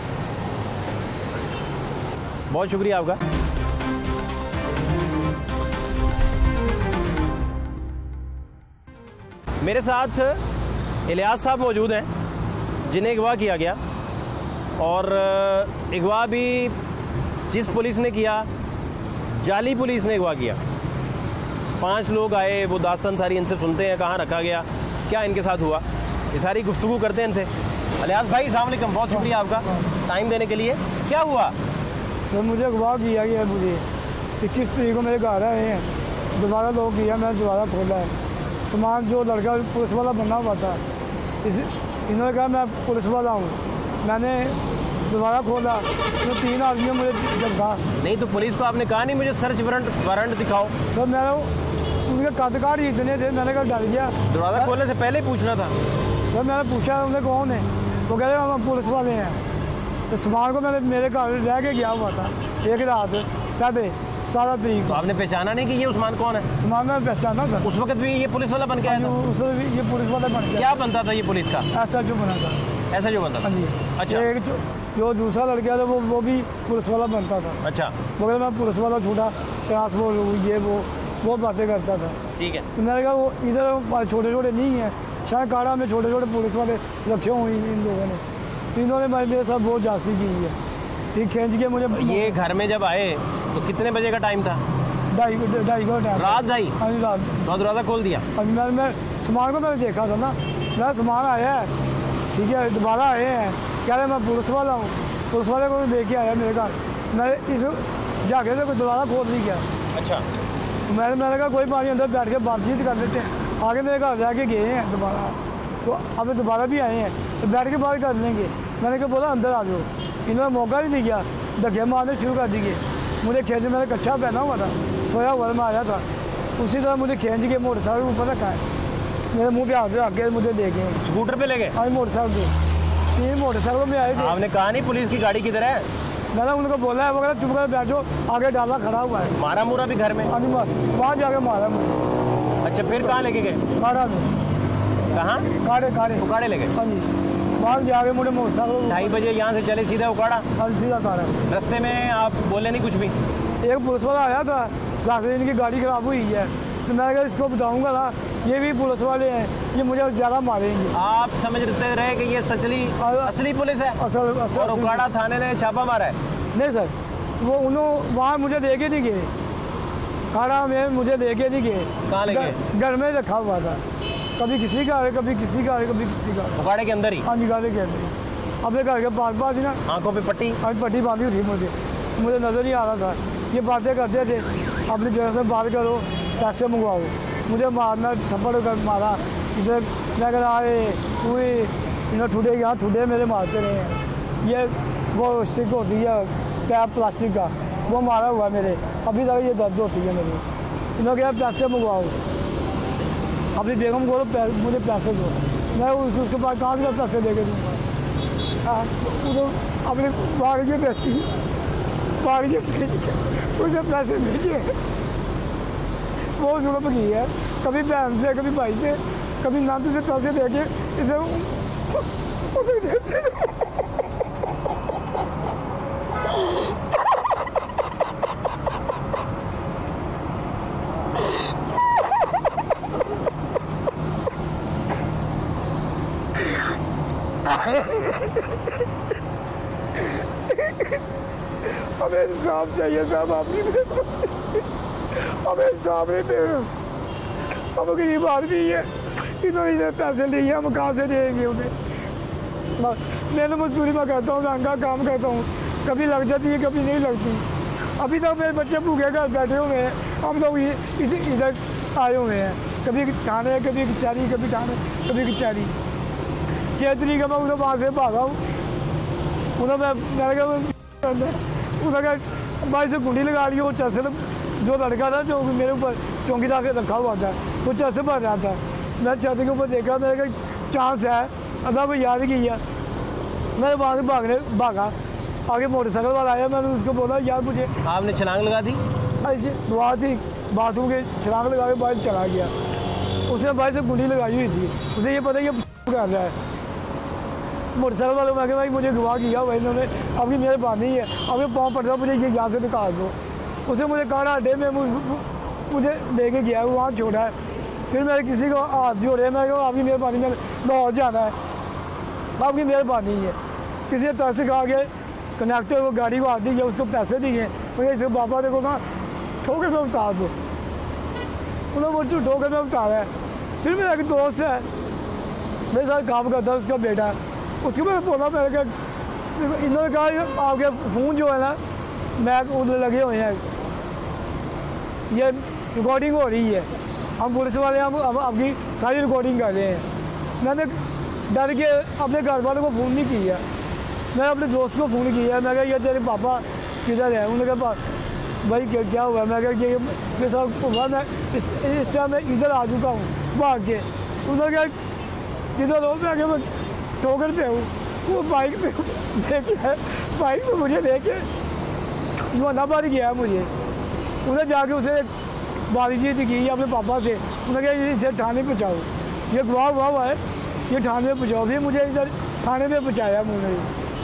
Speaker 1: बहुत शुक्रिया आपका। मेरे साथ इलियास साहब मौजूद हैं जिन्हें अगवा किया गया, और अगवा भी जिस पुलिस ने किया, जाली पुलिस ने अगवा किया। पांच लोग आए, वो दास्तान सारी इनसे सुनते हैं, कहाँ रखा गया, क्या इनके साथ हुआ, ये सारी गुफ्तगू करते हैं इनसे। इलियास भाई अस्सलाम वालेकुम, बहुत शुक्रिया आपका टाइम देने के लिए। क्या हुआ?
Speaker 3: सर मुझे अगवा किया गया, मुझे इक्कीस तरीक को मेरे घर आए हैं, दोबारा लोग किया, मैंने दोबारा खोला है। सामान जो लड़का पुलिस वाला बना हुआ था, इस इन्होंने कहा मैं पुलिस वाला हूँ, मैंने दोबारा खोला तो तीन आदमियों मुझे जब कहा।
Speaker 1: नहीं तो पुलिस को आपने कहा नहीं मुझे सर्च वारंट वारंट दिखाओ?
Speaker 3: सर मैंने उनके कदकार ही इतने थे, मैंने कहा डर गया।
Speaker 1: दरवाज़ा खोलने से पहले पूछना था।
Speaker 3: सर मैंने पूछा उन्हें कौन है, वो कह रहे हम पुलिस वाले हैं। तो सामान को मैंने मेरे घर रह के गया हुआ था एक रात पहले सारा तरीक।
Speaker 1: तो आपने पहचाना नहीं कि ये उस्मान कौन है?
Speaker 3: सामान में पहचाना था।
Speaker 1: उस वक्त भी ये पुलिस वाला बन के आया था?
Speaker 3: उसमें भी ये पुलिस वाला बन गया।
Speaker 1: क्या बनता था ये पुलिस का?
Speaker 3: ऐसा जो बना था।
Speaker 1: ऐसा जो बनता था?
Speaker 3: हाँ जी।
Speaker 1: अच्छा।
Speaker 3: एक जो, जो दूसरा लड़का था वो वो भी पुलिस वाला बनता था।
Speaker 1: अच्छा।
Speaker 3: वो कहता मैं पुलिस वाला छूटा ट्रांसपोर्ट ये वो वो बातें करता था।
Speaker 1: ठीक है।
Speaker 3: तो मैंने कहा वो इधर छोटे छोटे नहीं हैं, शायद काड़ा में छोटे छोटे पुलिस वाले रखे हुए इन लोगों ने। इन्होंने मेरे साथ बहुत जासूसी की है, ठीक खींच के मुझे।
Speaker 1: ये घर में जब आए तो कितने बजे का टाइम था?
Speaker 3: ढाई ढाई का टाइम।
Speaker 1: रात ढाई?
Speaker 3: हाँ जी रात।
Speaker 1: तो दरवाज़ा खोल दिया?
Speaker 3: हाँ जी। मैं मैं सामान को मैंने देखा था ना, मेरा सामान आया है, ठीक है, दोबारा आए हैं, कह रहे मैं पुलिस वाला हूँ, पुलिस वाले को लेके आया मेरे घर। मैं इस जाके से दोबारा खोल नहीं गया।
Speaker 1: अच्छा।
Speaker 3: मैंने मैंने कहा कोई बात नहीं, अंदर बैठ के बातचीत कर लेते हैं। आगे मेरे घर जाके गए हैं दोबारा, तो अब दोबारा भी आए हैं, तो बैठ के बात कर लेंगे। मैंने कहा बोला अंदर आ जाओ, इन्होंने मौका नहीं दिया, धक्के मारने शुरू कर दिए। मुझे खींच, मैंने कच्छा पहना हुआ था, सोया हुआ मैं आया था, उसी तरह मुझे खींच के मोटरसाइकिल ऊपर रखा है, मेरे मुँह पे हाथ रख के मुझे ले गए।
Speaker 1: स्कूटर पे ले गए?
Speaker 3: हाँ मोटरसाइकिल पे, तीन मोटरसाइकिल में आए थे।
Speaker 1: आपने कहा नहीं पुलिस की गाड़ी किधर है?
Speaker 3: मैंने उनको बोला है, वो कहना चुप कर बैठो, आगे डाला खड़ा हुआ है।
Speaker 1: मारा मुरा भी घर में?
Speaker 3: हाँ वहाँ जाके मारा मुझे।
Speaker 1: अच्छा, फिर कहाँ लेके गए?
Speaker 3: काड़ा में।
Speaker 1: कहाँ?
Speaker 3: काड़े काड़े
Speaker 1: उकाड़े ले गए?
Speaker 3: हाँ जी। बाहर जाके मुझे मोटरसाइकिल
Speaker 1: ढाई बजे यहाँ से चले सीधे उकाड़ा?
Speaker 3: हाँ सीधा काड़ा।
Speaker 1: रास्ते में आप बोले नहीं कुछ भी?
Speaker 3: एक पुलिस वाला आया था, रास्ते इनकी गाड़ी खराब हुई है, तो मैंने कहा इसको बताऊंगा ना, ये भी पुलिस वाले हैं, ये मुझे ज़्यादा मारेंगे।
Speaker 1: आप समझते रहे कि ये सचली असली पुलिस है?
Speaker 3: असल, असल
Speaker 1: और उकाड़ा थाने ने छापा मारा है?
Speaker 3: नहीं सर, वो उन्होंने वहाँ मुझे लेके नहीं गए, काड़ा में मुझे लेके नहीं गए।
Speaker 1: कहाँ ले गए?
Speaker 3: घर में रखा हुआ था, कभी किसी का है, कभी किसी का है, कभी किसी का।
Speaker 1: उकाड़े के अंदर ही?
Speaker 3: हाँ निकाले के अंदर। अपने घर के पास पास ही ना।
Speaker 1: आंखों पे पट्टी?
Speaker 3: आज पट्टी बांधी थी मुझे, मुझे नज़र नहीं आ रहा था। ये बातें करते थे, अपनी जगह से बात करो, पैसे मंगवाओ, मुझे मारना, थप्पड़ कर मारा इधर। मैं कह रहा है पूरी इन्हें ठुडे यहाँ ठुडे मेरे मारते रहे हैं। ये वो स्टिक होती है कैप प्लास्टिक का, वो मारा हुआ मेरे, अभी तक ये दर्द होती है मेरी। इन्होंने कहा पैसे मंगवाओ, अपनी बेगम को पै, मुझे पैसे दो। मैं उस, उसके पास कहाँ से पैसे दे के दूँगा? अपने बागी बेची, बागी बेच के मुझे पैसे भेजे। वो जुल्म की है, कभी बहन से, कभी भाई से, कभी नंद से पैसे दे के इसे उसे देते। हमें इंसाफ चाहिए साहब, आपकी हमें इंसाफ नहीं दे रहे। हम गरीब आदमी है, इन्होंने पैसे लिए हम कहाँ से देंगे उन्हें। मैंने मजदूरी में करता हूँ, रंगा काम करता हूँ, कभी लग जाती है कभी नहीं लगती। अभी तक मेरे बच्चे भूखे घर बैठे हुए हैं, हम लोग इधर आए हुए हैं, कभी थाने कभी कचहरी, कभी थाने कभी कचहरी। छः तरीक का मैं उन्हें वहाँ से भागा हूँ, उन्हें मैं मैंने कहा उन्हें भाई से कुंडी लगा ली। वो चरसे जो लड़का था जो मेरे ऊपर चौकीदार के रखा हुआ था, वो चरसे भर रहा था। मैं छत के ऊपर देखा, मेरे का चांस है, अदा को याद किया, मैं वहाँ से भागने भागा। आगे मोटरसाइकिल वाला आया, मैंने उसको बोला यार मुझे।
Speaker 1: आपने छलांग लगा दी?
Speaker 3: दुआ थी, बाथरूम के छलांग लगा के बाहर चला गया। उसने भाई से गुंडी लगाई हुई थी, उसे ये पता ये कर रहा है। मोटरसाइकिल वाले मैं भाई मुझे गवाह किया भाई इन्होंने, आपकी मेहरबानी है, अभी पाँव पड़ रहा, मुझे ये यहाँ से निकाल दो। उसे मुझे कहा अड्डे में मुझे लेके गया है, वहाँ छोड़ा है। फिर मैंने किसी को हाथ जोड़े, मैं कहा आपकी मेहरबानी, मैंने लाहौर जाना है, आपकी मेहरबानी है। किसी ने तरह से कहा कि कनेक्टर को गाड़ी को हाथ दी गया, उसको पैसे दिए, मुझे इसे बाबा देखो ना ठोकर में उतार दो। उन्होंने वो ठोकर में उतारा है। फिर मेरा एक दोस्त है मेरे साथ काम करता है, उसका बेटा, उसको मैंने बोला, मैंने कहा इन्होंने कहा आपके फ़ोन जो है ना मैक उधर लगे हुए हैं, ये रिकॉर्डिंग हो रही है, हम पुलिस वाले हम अब आपकी सारी रिकॉर्डिंग कर रहे हैं। मैंने डर के अपने घर वालों को फ़ोन नहीं किया, मैंने अपने दोस्त को फ़ोन किया। मैं कहा ये तेरे पापा किधर है? उन्होंने कहा भाई क्या क्या हुआ? मैं कहा ये मेरे साथ हुआ, मैं इस इस टाइम मैं इधर आ चुका हूँ भाग के। उन्होंने कहा किधर हो? मैं क्या ठोकर पे हूँ। वो बाइक पे लेके बाइक पे मुझे लेके जवानाबाद गया मुझे। उन्हें जाके उसे बातचीत की अपने पापा से, उन्होंने कहा इसे थाने पहुँचाओ, ये गवाह हुआ हुआ है, ये थाने में पहुँचाओ। फिर मुझे इधर थाने में पहुँचाया मुझे।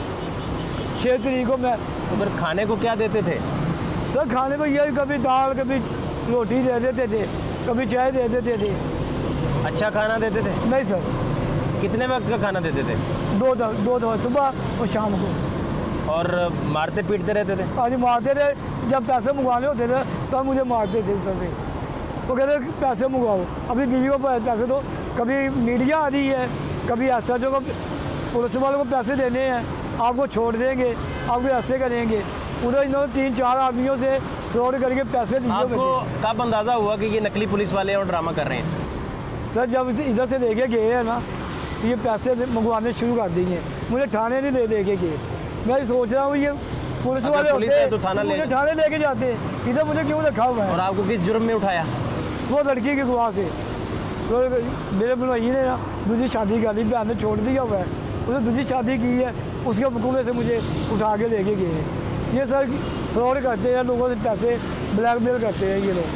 Speaker 3: छः तरीक को मैं
Speaker 1: उधर खाने को क्या देते थे?
Speaker 3: सर खाने को ये कभी दाल कभी रोटी दे देते थे, कभी चाय दे देते थे।
Speaker 1: अच्छा खाना देते थे?
Speaker 3: नहीं सर।
Speaker 1: कितने वक्त का खाना देते थे?
Speaker 3: दो दो दो दो सुबह और शाम को।
Speaker 1: और मारते पीटते रहते थे?
Speaker 3: हाँ जी मारते थे, जब पैसे मंगवाने होते थे तब मुझे मारते थे सर। वो कहते पैसे मंगवाओ, अपनी बीवी को पैसे दो। कभी मीडिया आ रही है, कभी एस एच ओ को पुलिस वालों को पैसे देने हैं, आपको छोड़ देंगे, आपको ऐसे करेंगे। उधर इन्होंने तीन चार आदमियों से फ्रॉड करके पैसे दिए।
Speaker 1: आपको कब अंदाज़ा हुआ कि ये नकली पुलिस वाले हैं और ड्रामा कर रहे हैं?
Speaker 3: सर जब इसे इधर से लेके गए हैं ना, ये पैसे मंगवाने शुरू कर दिए। मुझे थाने नहीं ले लेके गए। मैं सोच रहा हूँ ये पुलिस वाले
Speaker 1: पुलिस
Speaker 3: होते
Speaker 1: है तो थाना ले
Speaker 3: मुझे थाने लेके जाते, इधर मुझे क्यों रखा हुआ है?
Speaker 1: और आपको किस जुर्म में उठाया?
Speaker 3: वो लड़की की गवाह से। तो मेरे भलवाई ने ना दूसरी शादी कर ली, बहन ने छोड़ दिया हुआ है, उसने दूसरी शादी की है, उसके मुकदमे से मुझे उठा के लेके गए हैं। ये सर फ्रॉड करते हैं, लोगों से पैसे ब्लैकमेल करते हैं ये लोग।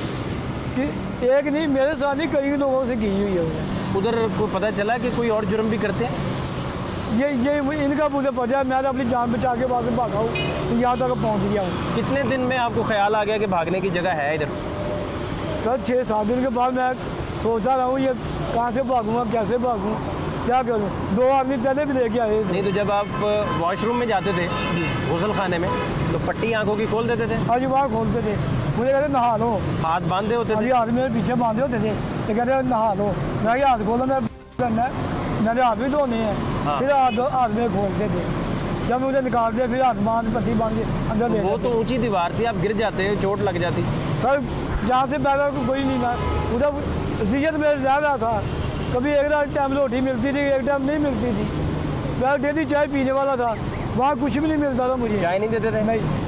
Speaker 3: कि एक नहीं मेरे साथ नहीं कई लोगों से की हुई है।
Speaker 1: उधर को पता चला कि कोई और जुर्म भी करते हैं?
Speaker 3: ये ये इनका मुझे पता है, मैं अपनी जान बचा के वहाँ से भागा हूँ, तो यहाँ तक पहुँच गया हूँ।
Speaker 1: कितने दिन में आपको ख्याल आ गया कि भागने की जगह है इधर?
Speaker 3: सर छः सात दिन के बाद मैं सोचता रहा हूँ ये कहाँ से भागूँगा, कैसे भागूँ, क्या करूँ। दो आदमी पहले भी लेके आए थे।
Speaker 1: नहीं तो जब आप वॉशरूम में जाते थे गुसल खाने में तो पट्टी आंखों की खोल देते थे?
Speaker 3: हाँ जी वहाँ खोलते थे, मुझे कहते नहा लो।
Speaker 1: हाथ बांधे होते थे?
Speaker 3: हाथ मेरे पीछे बांधे होते थे, तो कहते नहा लो। मैं हाथ खोलो, मैं करना है, मैंने हाथ भी धोने हैं।
Speaker 1: हाँ।
Speaker 3: फिर हाथ हाथ में खोलते थे, जब मुझे निकालते फिर हाथ बांध पट्टी बांध के अंदर ले।
Speaker 1: वो तो ऊंची दीवार थी, आप गिर जाते, चोट लग जाती।
Speaker 3: सर जहाँ से पैदा कोई नहीं था, उधर सीजन में रह रहा था। कभी एक टाइम रोटी मिलती थी, एक टाइम नहीं मिलती थी। मैं डेली चाय पीने वाला था, वहाँ कुछ भी नहीं मिलता था मुझे।
Speaker 1: चाय नहीं देते थे?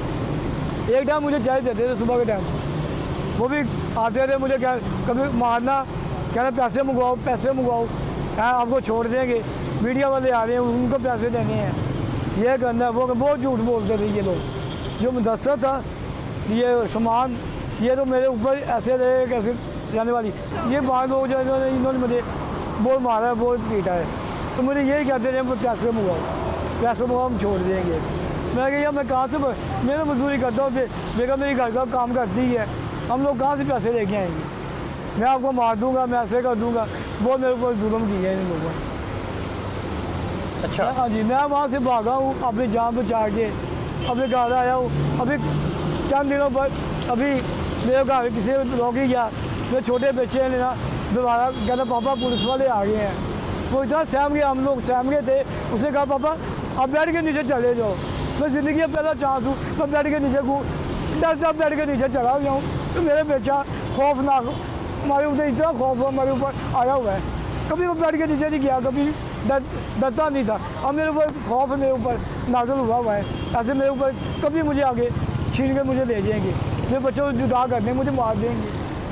Speaker 3: नहीं, एक टाइम मुझे चाय देते थे सुबह के टाइम। वो भी आते थे मुझे क्या कभी मारना, कह रहे पैसे मंगवाओ पैसे मंगवाओ, हाँ आपको छोड़ देंगे, मीडिया वाले आ रहे हैं उनको पैसे देने हैं, ये करना है वो बहुत झूठ बोलते थे ये लोग। जो मुदस्सर था ये सामान, ये तो मेरे ऊपर ऐसे रहे कैसे जाने वाली। ये बाहर लोग जो इन्होंने मुझे बहुत मारा है, बहुत पीटा है, तो मुझे यही कहते थे पैसे मंगवाओ पैसे मंगवाओ हम छोड़ देंगे। मैं कहा मैं कहाँ से, मेरे मजदूरी करता हूँ, बेगम मेरी घर का काम करती है, हम लोग कहाँ से पैसे लेके आएंगे, मैं आपको मार दूंगा, मैं ऐसे कर दूंगा। बहुत मेरे ऊपर जुल्म किए हैं इन लोगों ने।
Speaker 1: अच्छा।
Speaker 3: हाँ जी, मैं वहाँ से भागा हूँ अपनी जान बचा के, अपने घर आया हूँ। अभी चंद दिनों पर अभी मेरे घर किसी रोक ही गया, मेरे छोटे बच्चे ने ना दोबारा कहता पापा पुलिस वाले आ गए हैं। वो इतना सहम गए, हम लोग सहम गए थे। उसने कहा पापा आप बेड के नीचे चले जाओ, मैं ज़िंदगी का पहला चांस हूँ, मैं बेड के नीचे को डरता बेड के नीचे चला गया हूँ। तो मेरे बेटा खौफनाक, हमारे ऊपर इतना खौफ हमारे ऊपर आया हुआ है। कभी वो बेड के नीचे नहीं गया, कभी डर डरता नहीं था। अब मेरे ऊपर खौफ मेरे ऊपर नाजुल हुआ हुआ है। ऐसे मेरे ऊपर कभी मुझे आगे छीन के मुझे ले जाएंगे, मेरे बच्चों को जुदा कर देंगे, मुझे मार देंगे।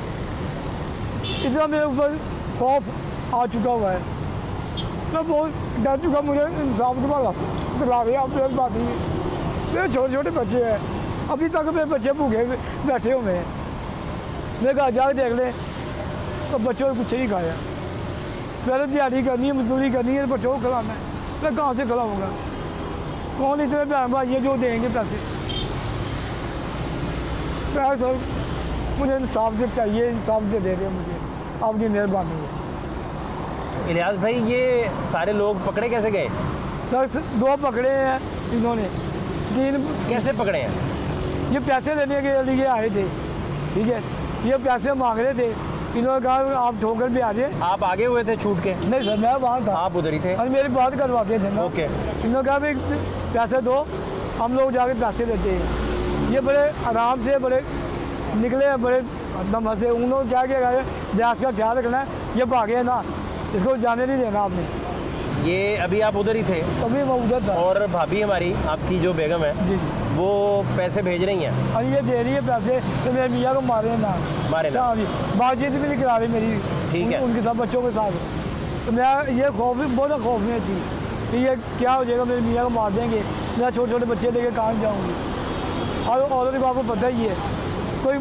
Speaker 3: इतना मेरे ऊपर खौफ आ चुका हुआ है, मैं बहुत डर चुका। मुझे इंसाफ दिला दिला रहे आप मेरी बात नहीं। मेरे छोटे छोटे बच्चे हैं, अभी तक मेरे बच्चे भूखे बैठे हुए हैं। मेरे घर जाकर देख लें तो बच्चों ने कुछ नहीं खाया। पहले दिहाड़ी करनी है, मजदूरी करनी है, बच्चों को खिलाना है, मैं कहाँ से खिलाऊँगा? कौन इतने बहन भाई है जो देंगे पैसे? मैं सर मुझे इंसाफ दे चाहिए, इंसाफ दे दे रहे मुझे, आपकी मेहरबानी है।
Speaker 1: इलियास भाई, ये सारे लोग पकड़े कैसे गए?
Speaker 3: सर दो पकड़े हैं इन्होंने, तीन
Speaker 1: कैसे पकड़े हैं?
Speaker 3: ये पैसे लेने के लिए आए थे, ठीक है, ये पैसे मांग रहे थे। इन्होंने कहा आप ठोकर पे आ जाए।
Speaker 1: आप आगे हुए थे छूट के?
Speaker 3: नहीं सर, मैं वहाँ था।
Speaker 1: आप उधर ही थे?
Speaker 3: और मेरी बात करवाते थे ना।
Speaker 1: ओके।
Speaker 3: इन्होंने कहा भाई पैसे दो, हम लोग जाके पैसे देते हैं। ये बड़े आराम से बड़े निकले, बड़े दम हंसे। उन्होंने क्या किया, गैस का ख्याल रखना है, ये भागे ना, इसको जाने नहीं देना आपने।
Speaker 1: ये अभी आप उधर ही थे?
Speaker 3: अभी मैं उधर था।
Speaker 1: और भाभी हमारी, आपकी जो बेगम है,
Speaker 3: जी
Speaker 1: वो पैसे भेज रही हैं?
Speaker 3: और ये दे रही है पैसे तो मेरे मियाँ को मारे ना,
Speaker 1: मारे ना?
Speaker 3: हाँ जी, बातचीत भी नहीं करा रही मेरी।
Speaker 1: ठीक है।
Speaker 3: उनके साथ बच्चों के साथ। तो मैं ये खौफ बहुत खौफ में थी कि ये क्या हो जाएगा, मेरे मियाँ को मार देंगे, मैं छोटे छोटे बच्चे लेके कहाँ जाऊँगी। और औरत को आपको पता ही है, कोई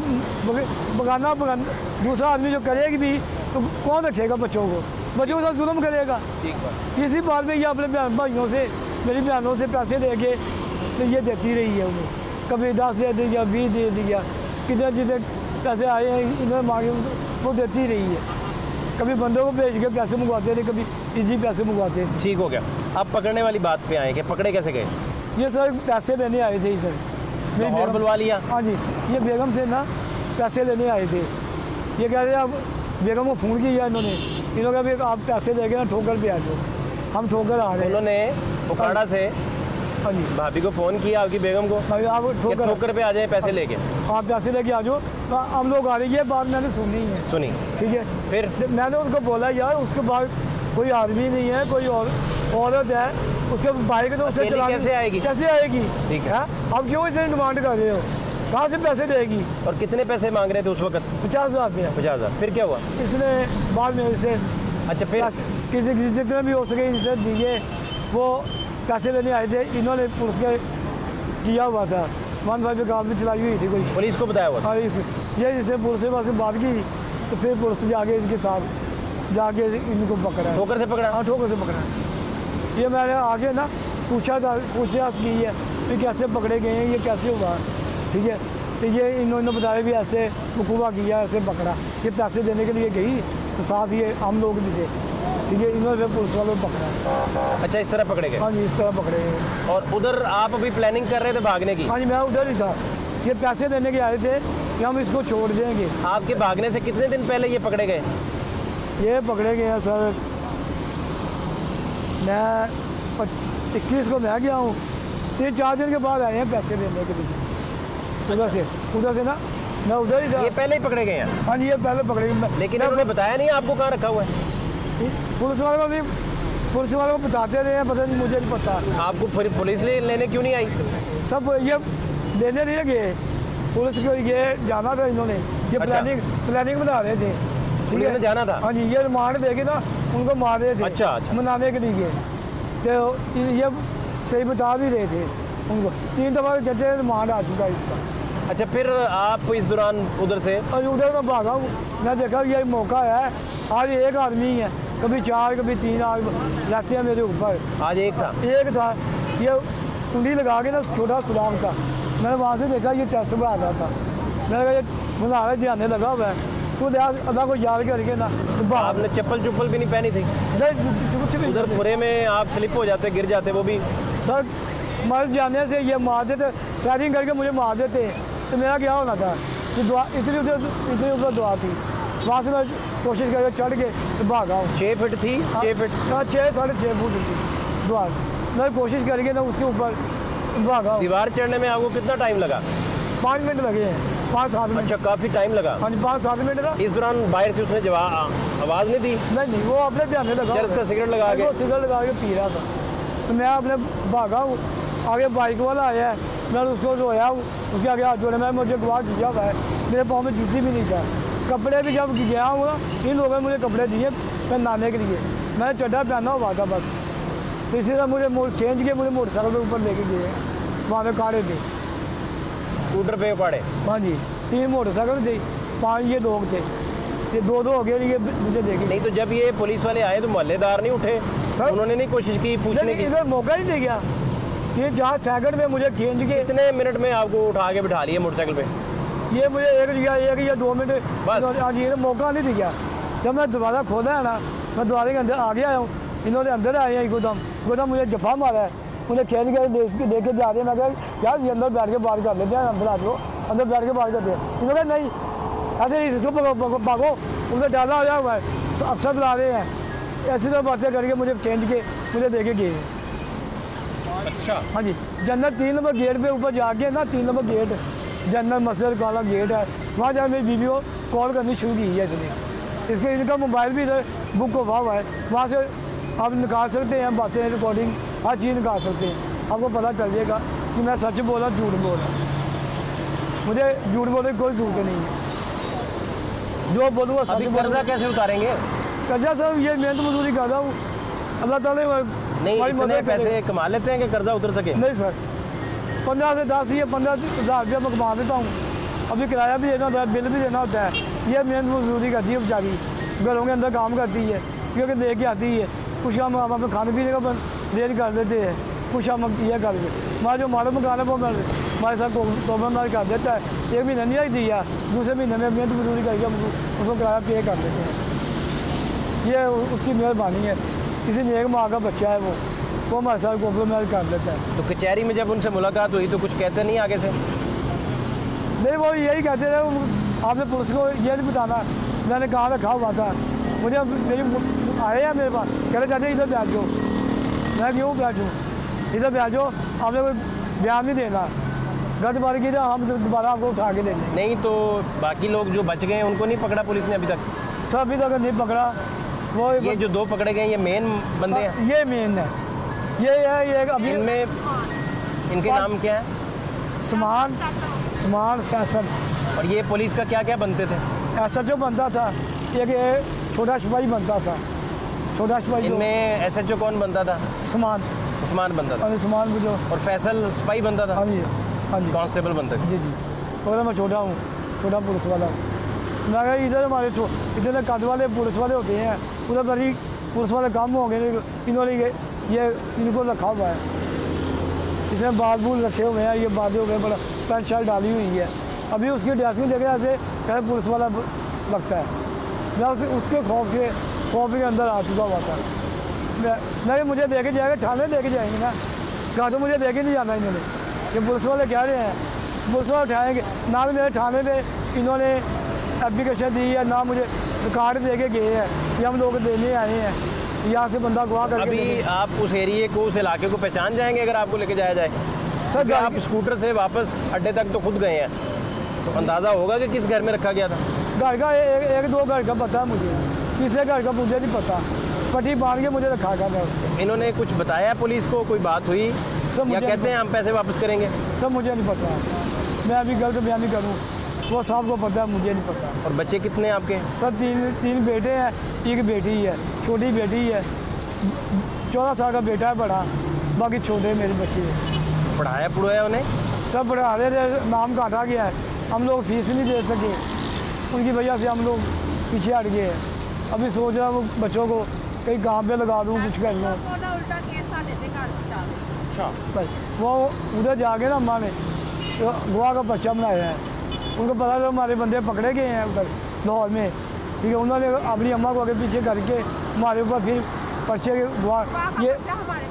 Speaker 3: बगाना बगाना दूसरा आदमी जो करेगी भी तो कौन रखेगा बच्चों को? बच्चों के साथ जुल्म करेगा।
Speaker 1: ठीक।
Speaker 3: इसी बात में ये अपने बहन भाइयों से, मेरी बहनों से पैसे लेके तो ये देती रही है उन्हें, कभी दस दे दिया, बीस दे दिया, कितने जितने पैसे आए हैं इन्होंने मांगे वो देती रही है। कभी बंदों को भेज के पैसे मंगवाते थे, कभी इजी पैसे मंगवाते थे।
Speaker 1: ठीक हो गया। अब पकड़ने वाली बात पे आए कि पकड़े कैसे गए?
Speaker 3: ये सर पैसे लेने आए थे इधर,
Speaker 1: तो और बुलवा लिया?
Speaker 3: हाँ जी, ये बेगम से ना पैसे लेने आए थे। ये कह रहे अब बेगम को फ़ोन किया इन्होंने, इन्होंने कहा आप पैसे लेके ना ठोकर पे आ जाओ, हम ठोकर आ रहे हैं।
Speaker 1: उन्होंने उकाड़ा से
Speaker 3: हाँ जी
Speaker 1: भाभी को फ़ोन किया, आपकी बेगम को,
Speaker 3: भाई आप
Speaker 1: कि
Speaker 3: ठोकर
Speaker 1: ठोकर पे आ जाए पैसे लेके?
Speaker 3: आप पैसे लेके आ जाओ, तो हम लोग आ रही है। बात मैंने सुनी है,
Speaker 1: सुनी?
Speaker 3: ठीक है।
Speaker 1: फिर
Speaker 3: मैंने उनको बोला यार उसके बाद कोई आदमी नहीं है, कोई और औरत है, उसके बाइक तो उसे
Speaker 1: अकेली
Speaker 3: चलानी
Speaker 1: कैसे आएगी?
Speaker 3: कैसे आएगी?
Speaker 1: ठीक है।
Speaker 3: अब क्यों इतने डिमांड कर रहे हो? कहाँ से पैसे देगी?
Speaker 1: और कितने पैसे मांग रहे थे उस वक्त?
Speaker 3: पचास हज़ार रुपया।
Speaker 1: पचास हज़ार। फिर क्या हुआ?
Speaker 3: इसने बाद में इसे
Speaker 1: अच्छा, फिर
Speaker 3: किसी किसी जितने भी हो सके इसे दिए। वो पैसे लेने आए थे, इन्होंने पुलिस के किया हुआ था, वन फाइव गाँव में चलाई हुई थी कोई।
Speaker 1: पुलिस को बताया हुआ?
Speaker 3: हाँ, ये जिसे पुलिस के पास बात की तो फिर पुलिस ने आगे इनके साथ जाके इनको पकड़ा।
Speaker 1: ठोकर से पकड़ा?
Speaker 3: हाँ, ठोकर से पकड़ा। ये मैंने आगे ना पूछा था, पूछा की है कि कैसे पकड़े गए हैं, ये कैसे हुआ, ठीक है। तो ये इन्होंने बताया भी ऐसे मुकूबा किया, ऐसे पकड़ा। ये पैसे देने के लिए गई तो साथ ये हम लोग भी थे, ठीक है। इन्होंने पुलिस वालों को पकड़ा।
Speaker 1: अच्छा, इस तरह पकड़े गए?
Speaker 3: हाँ जी, इस तरह पकड़े गए।
Speaker 1: और उधर आप अभी प्लानिंग कर रहे थे भागने की?
Speaker 3: हाँ जी, मैं उधर ही था। ये पैसे देने के आए थे कि हम इसको छोड़ देंगे।
Speaker 1: आपके भागने से कितने दिन पहले ये पकड़े गए?
Speaker 3: ये पकड़े गए हैं सर, मैं इक्कीस को मैं गया हूँ, तीन चार दिन के बाद आए हैं पैसे देने के लिए उधर से। उधर से ना मैं उधर ही था।
Speaker 1: ये पहले ही पकड़े गए हैं?
Speaker 3: हाँ जी, ये पहले पकड़े गए।
Speaker 1: लेकिन उन्होंने बताया नहीं आपको कहाँ रखा हुआ है?
Speaker 3: पुलिस वालों को भी पुलिस वालों को बताते रहे हैं, पता नहीं, मुझे नहीं पता।
Speaker 1: आपको फिर पुलिस ले, लेने क्यों नहीं आई?
Speaker 3: सब ये देने नहीं गए, पुलिस को ये जाना था इन्होंने, ये
Speaker 1: अच्छा।
Speaker 3: प्लानिंग प्लानिंग बना रहे थे, ठीक
Speaker 1: पुलिस ने जाना था?
Speaker 3: हाँ जी, ये रिमांड देके ना उनको मार रहे थे।
Speaker 1: अच्छा, अच्छा।
Speaker 3: मनाने के लिए। तो ये सही बता भी रहे थे उनको, तीन दफा कहते हैं रिमांड आ चुका है इसका।
Speaker 1: अच्छा, फिर आप इस दौरान उधर से?
Speaker 3: और उधर मैं भागा हूँ, मैं देखा ये मौका है, आज एक आदमी है, कभी चार कभी तीन आदमी रहते हैं मेरे ऊपर।
Speaker 1: आज एक था?
Speaker 3: एक था, ये कुंडी लगा के ना छोटा सुराग था, मैंने वहाँ से देखा ये टेस्ट बना रहा था। मैंने कहा ये बना रहा ध्यान लगा हुआ है, खुद अदा को याद करके ना तो
Speaker 1: आपने चप्पल चुप्पल भी नहीं पहनी थी?
Speaker 3: नहीं,
Speaker 1: उधर खुरे में आप स्लिप हो जाते, गिर जाते, वो भी
Speaker 3: सर मर जाने से ये मार देते, फायरिंग करके मुझे मार देते तो मेरा क्या होना था कि दुआ इतनी उधर इतनी उधर दुआ थी, वहाँ से मैं कोशिश करके चढ़ के तो भागा हूँ।
Speaker 1: छः फिट थी? छः फिट
Speaker 3: हाँ, छः साढ़े छः फुट थी दुआ। मैं कोशिश करके ना उसके ऊपर भागा हूँ।
Speaker 1: दीवार चढ़ने में आपको कितना टाइम लगा?
Speaker 3: पाँच मिनट लगे हैं, पाँच सात मिनट।
Speaker 1: अच्छा, काफ़ी टाइम लगा।
Speaker 3: हाँ जी, पाँच सात मिनट ना।
Speaker 1: इस दौरान बाहर से उसने जवाब आवाज़ नहीं दी?
Speaker 3: नहीं नहीं, वो अपने ध्यान लगा,
Speaker 1: चरस का सिगरेट लगा के?
Speaker 3: वो सिगरेट लगा के पी रहा था तो मैं अपने भागा हूँ। आगे बाइक वाला आया है, मैंने उसको रोया हूँ, उसके आगे हाथ जोड़े, मैं मुझे गवाह दिया हुआ है, मेरे पाँव में जूती भी नहीं था। कपड़े भी जब गया हूँ ना, इन लोगों ने मुझे कपड़े दिए पहनाने के लिए, मैंने चड्ढा पहना हुआ था बस। तो इसी तरह मुझे चेंज के मुझे मोटरसाइकिल के ऊपर लेके गए, वहाँ पे काढ़े थे,
Speaker 1: स्कूटर पे पड़े।
Speaker 3: हाँ जी, तीन मोटरसाइकिल थे, पाँच ये लोग थे, ये दो दो हो गए, ये मुझे देखे।
Speaker 1: नहीं तो जब ये पुलिस वाले आए तो मोहल्लेदार नहीं उठे?
Speaker 3: सर
Speaker 1: उन्होंने नहीं कोशिश की पूछने की?
Speaker 3: इधर मौका नहीं दे गया, तीन चार सेकंड में मुझे खींच के।
Speaker 1: कितने मिनट में आपको उठा के बिठा लिया मोटरसाइकिल पे?
Speaker 3: ये मुझे एक दिया, एक या दो मिनट
Speaker 1: बस।
Speaker 3: हाँ जी, मौका नहीं दिया। जब मैं दोबारा खोला है ना, मैं दोबारा के अंदर आ गया हूँ, इन्होंने अंदर आए हैं गोदाम गोदाम मुझे जफा मारा है, मुझे खेल के देख के देख के जा रहे हैं। मैं कहा यार ये अंदर बैठ के बात कर लेते हैं, अंदर आ जाओ, अंदर बैठ के बात करते हैं। इन्होंने नहीं, ऐसे नहीं, इसको भागो, उनसे डाला हो हुआ है, अफसर बुला रहे हैं, ऐसी तो बातें करके मुझे चेंज के मुझे दे के गए।
Speaker 1: अच्छा।
Speaker 3: हाँ जी, जन्नत तीन नंबर गेट पे ऊपर जाके ना, तीन नंबर गेट जन्नत मस्जिद वाला गेट है, वहाँ जाकर मेरी बीवी को कॉल करनी शुरू की है इसने। इसके इनका मोबाइल भी इधर बुक हुआ हुआ है, वहाँ से आप निकाल सकते हैं बातें, रिकॉर्डिंग हर चीज़ निकाल सकते हैं। आपको पता चल जाएगा कि मैं सच बोला झूठ बोला, मुझे झूठ बोलने की कोई जरूरत नहीं है, जो बोलूँगा सच।
Speaker 1: कर्जा कैसे उतारेंगे?
Speaker 3: कर्जा सर ये मेहनत मजदूरी कर रहा हूँ, अल्लाह ताला
Speaker 1: नहीं इतने पैसे कमा लेते हैं कि कर्जा उतर सके?
Speaker 3: नहीं सर, पंद्रह से दस ये पंद्रह हज़ार रुपया मैं कमा देता हूँ। अभी किराया भी देना होता है, बिल भी देना होता है, ये मेहनत मजदूरी करती है बेचारी, घरों के अंदर काम करती है, क्योंकि दे के आती है। कुछ हम हम अपने खाने पीने का रेट कर देते हैं, कुछ हम ये कर देते, हमारा जो हमारा मकान है वो हमारे साथ कॉम्प्रोमाइज कर देता है। एक महीने नहीं आई दिया, दूसरे महीने में मेहनत मजदूरी करके हम उसको किराया पे कर देते हैं, ये उसकी मेहरबानी है। किसी नेक माँ का बच्चा है वो वो हमारे साथ कॉम्प्रोमाइज कर देता है।
Speaker 1: तो कचहरी में जब उनसे मुलाकात हुई तो कुछ कहते नहीं आगे से?
Speaker 3: नहीं, वो यही कहते रहे आपने पुलिस को ये नहीं बताना, मैंने कहाँ रखा हुआ था, मुझे मेरी आए हैं मेरे पास, कह रहे चाहते इधर बैठ जाओ। मैं क्यों बैठूँ, इधर बैठ जाओ, आपने कोई बयान नहीं देना, गलत बार की हम दोबारा आपको उठा के लेंगे।
Speaker 1: नहीं तो बाकी लोग जो बच गए हैं उनको नहीं पकड़ा पुलिस ने अभी तक?
Speaker 3: सर अभी तक नहीं पकड़ा। वो
Speaker 1: ये जो दो पकड़े गए ये मेन बंदे हैं?
Speaker 3: ये मेन है, ये है ये अभी।
Speaker 1: इनमें इनके नाम क्या है?
Speaker 3: समान समान फैसल।
Speaker 1: और ये पुलिस का क्या क्या बनते थे?
Speaker 3: ऐसा जो बनता था, एक छोटा सिपाही बनता था, छोटा सिपाही।
Speaker 1: इनमें एस एच ओ कौन बनता था?
Speaker 3: समान
Speaker 1: उस्मान बनता था।
Speaker 3: समान जो।
Speaker 1: और फैसल सिपाही बनता था?
Speaker 3: हाँ जी, हाँ जी,
Speaker 1: कांस्टेबल बनता था।
Speaker 3: जी जी। और मैं छोटा हूँ, छोटा पुलिस वाला हूँ। मैं कहा इधर हमारे इतने कद वाले पुलिस वाले होते हैं, उधर बड़ी पुलिस वाले काम हो गए, इन्होंने ये इनको रखा हुआ है, इसमें बाल बूल रखे हुए हैं, ये बाधे हुए, बड़ा पैंट शर्ट डाली हुई है। अभी उसकी ड्रेसिंग देखे ऐसे कहे पुलिस वाला लगता है। मैं उस, उसके खौफ के खौफ के अंदर आ चुका हुआ था। मैं नहीं, मुझे देखे जाएगा, थाने लेके जाएंगे ना, कहा तो मुझे देखे नहीं जाना इन्होंने, ये पुलिस वाले कह रहे हैं, पुलिस वाले उठाएंगे ना। मेरे थाने में इन्होंने एप्लीकेशन दी है ना, मुझे कार्ड दे के गए हैं कि हम लोग देने आए हैं, यहाँ से बंदा गवाह करके।
Speaker 1: अभी आप उस एरिए को, उस इलाके को पहचान जाएंगे अगर आपको लेके जाया जाए? सर आप स्कूटर से वापस अड्डे तक तो खुद गए हैं, तो अंदाज़ा होगा कि किस घर में रखा गया था?
Speaker 3: घर का एक, एक दो घर का पता है मुझे, किसी घर का मुझे नहीं पता, पट्टी बांध के मुझे रखा गया था।
Speaker 1: इन्होंने कुछ बताया पुलिस को, कोई बात हुई या कहते हैं हम पैसे वापस करेंगे?
Speaker 3: सब मुझे नहीं पता, मैं अभी गलत बयान नहीं करूँ, वो साहब को पता है, मुझे नहीं पता।
Speaker 1: और बच्चे कितने हैं आपके?
Speaker 3: सर तीन तीन बेटे हैं, एक बेटी है, छोटी बेटी है, चौदह साल का बेटा है बड़ा, बाकी छोटे मेरे बच्चे हैं।
Speaker 1: पढ़ाया पढ़ाया उन्हें?
Speaker 3: सब पढ़ा रहे थे, नाम काटा गया है, हम लोग फीस नहीं दे सके, उनकी वजह से हम लोग पीछे हट गए हैं। अभी सोच रहा हूँ बच्चों को कहीं काम पे लगा दूँ, कुछ कर लूँ। अच्छा, वो उधर जाके ना अम्मा ने गवाह का पर्चा बनाया है, उनको पता है हमारे बंदे पकड़े गए हैं उधर, लाहौर में, ठीक है। उन्होंने अपनी अम्मा को आगे पीछे करके हमारे ऊपर फिर पर्चे के गवाह ये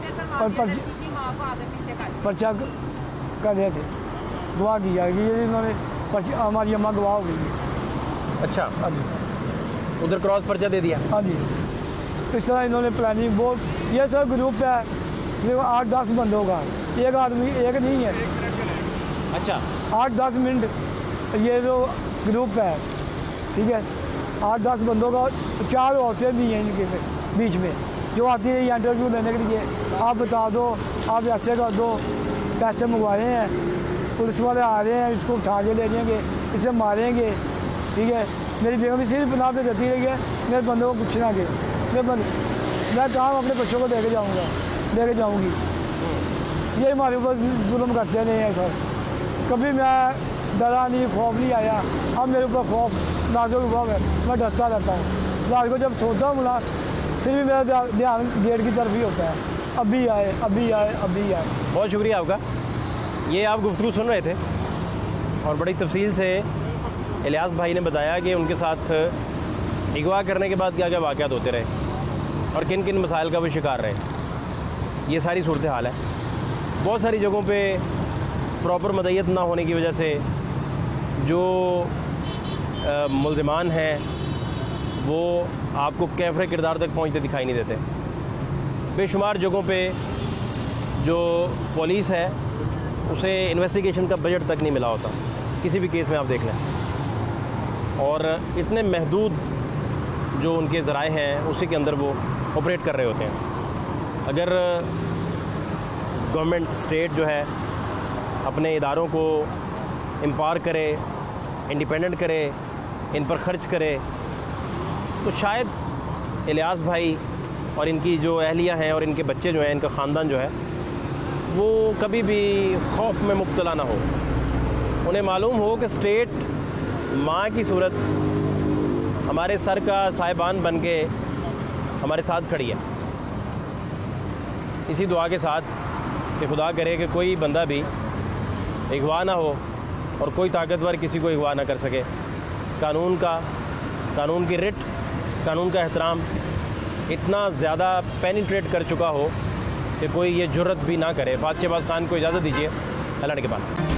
Speaker 3: पर्चा कर रहे थे, गवाह किया कि ये इन्होंने पर्ची हमारी अम्मा गवाह हो गई।
Speaker 1: अच्छा,
Speaker 3: हाँ जी,
Speaker 1: उधर क्रॉस पर्चा दे दिया।
Speaker 3: हाँ जी, इस तरह इन्होंने प्लानिंग बहुत, ये सब ग्रुप है देखो आठ दस बंदों का, एक आदमी एक नहीं है।
Speaker 1: अच्छा,
Speaker 3: आठ दस मिनट ये जो ग्रुप है, ठीक है, आठ दस बंदों का, चार औरतें भी हैं इनके बीच में जो आती है इंटरव्यू लेने के लिए, आप बता दो, आप ऐसे कर दो, पैसे मंगवाए हैं, पुलिस वाले आ रहे हैं, इसको उठा के ले जाएंगे, इसे मारेंगे, ठीक है। मेरी बेगम सिर्फ बना पे देती रही है, मेरे बंदों को पूछना के मेरे बंद मैं कहाँ अपने बच्चों को लेके जाऊँगा, लेके जाऊँगी, ये हमारे ऊपर जुल्म करते नहीं हैं सर। कभी मैं डरा नहीं, खौफ नहीं आया, अब मेरे ऊपर खौफ नाजुक खौफ है, मैं डरता रहता हूँ। रात को जब सोता हूँ ना, फिर भी मेरा ध्यान गेट की तरफ ही होता है, अभी आए अभी आए अभी आए।
Speaker 1: बहुत शुक्रिया आपका। ये आप गुफ्तगू सुन रहे थे और बड़ी तफसील से इलियास भाई ने बताया कि उनके साथ अगवा करने के बाद क्या क्या वाक़यात होते रहे और किन किन मसाइल का वो शिकार रहे। ये सारी सूरत हाल है। बहुत सारी जगहों पे प्रॉपर मदय्यत ना होने की वजह से जो मुल्ज़िमान हैं वो आपको कैफ़रे किरदार तक पहुंचते दिखाई नहीं देते। बेशुमार जगहों पे जो पुलिस है उसे इन्वेस्टिगेशन का बजट तक नहीं मिला होता, किसी भी केस में आप देख लें, और इतने महदूद जो उनके ज़राए हैं उसी के अंदर वो ऑपरेट कर रहे होते हैं। अगर गवर्नमेंट स्टेट जो है अपने इदारों को एम्पावर करे, इंडिपेंडेंट करे, इन पर ख़र्च करे, तो शायद इलियास भाई और इनकी जो अहलिया हैं और इनके बच्चे जो हैं, इनका ख़ानदान जो है, वो कभी भी खौफ में मुब्तला ना हो। उन्हें मालूम हो कि स्टेट माँ की सूरत हमारे सर का साहिबान बन के हमारे साथ खड़ी है। इसी दुआ के साथ कि खुदा करे कि कोई बंदा भी अगवा ना हो और कोई ताकतवर किसी को अगवा ना कर सके। कानून का कानून की रिट, कानून का एहतराम इतना ज़्यादा पेनिट्रेट कर चुका हो कि कोई ये जुर्रत भी ना करे। फात शहबाज खान को इजाज़त दीजिए, अल्लाह के बाद।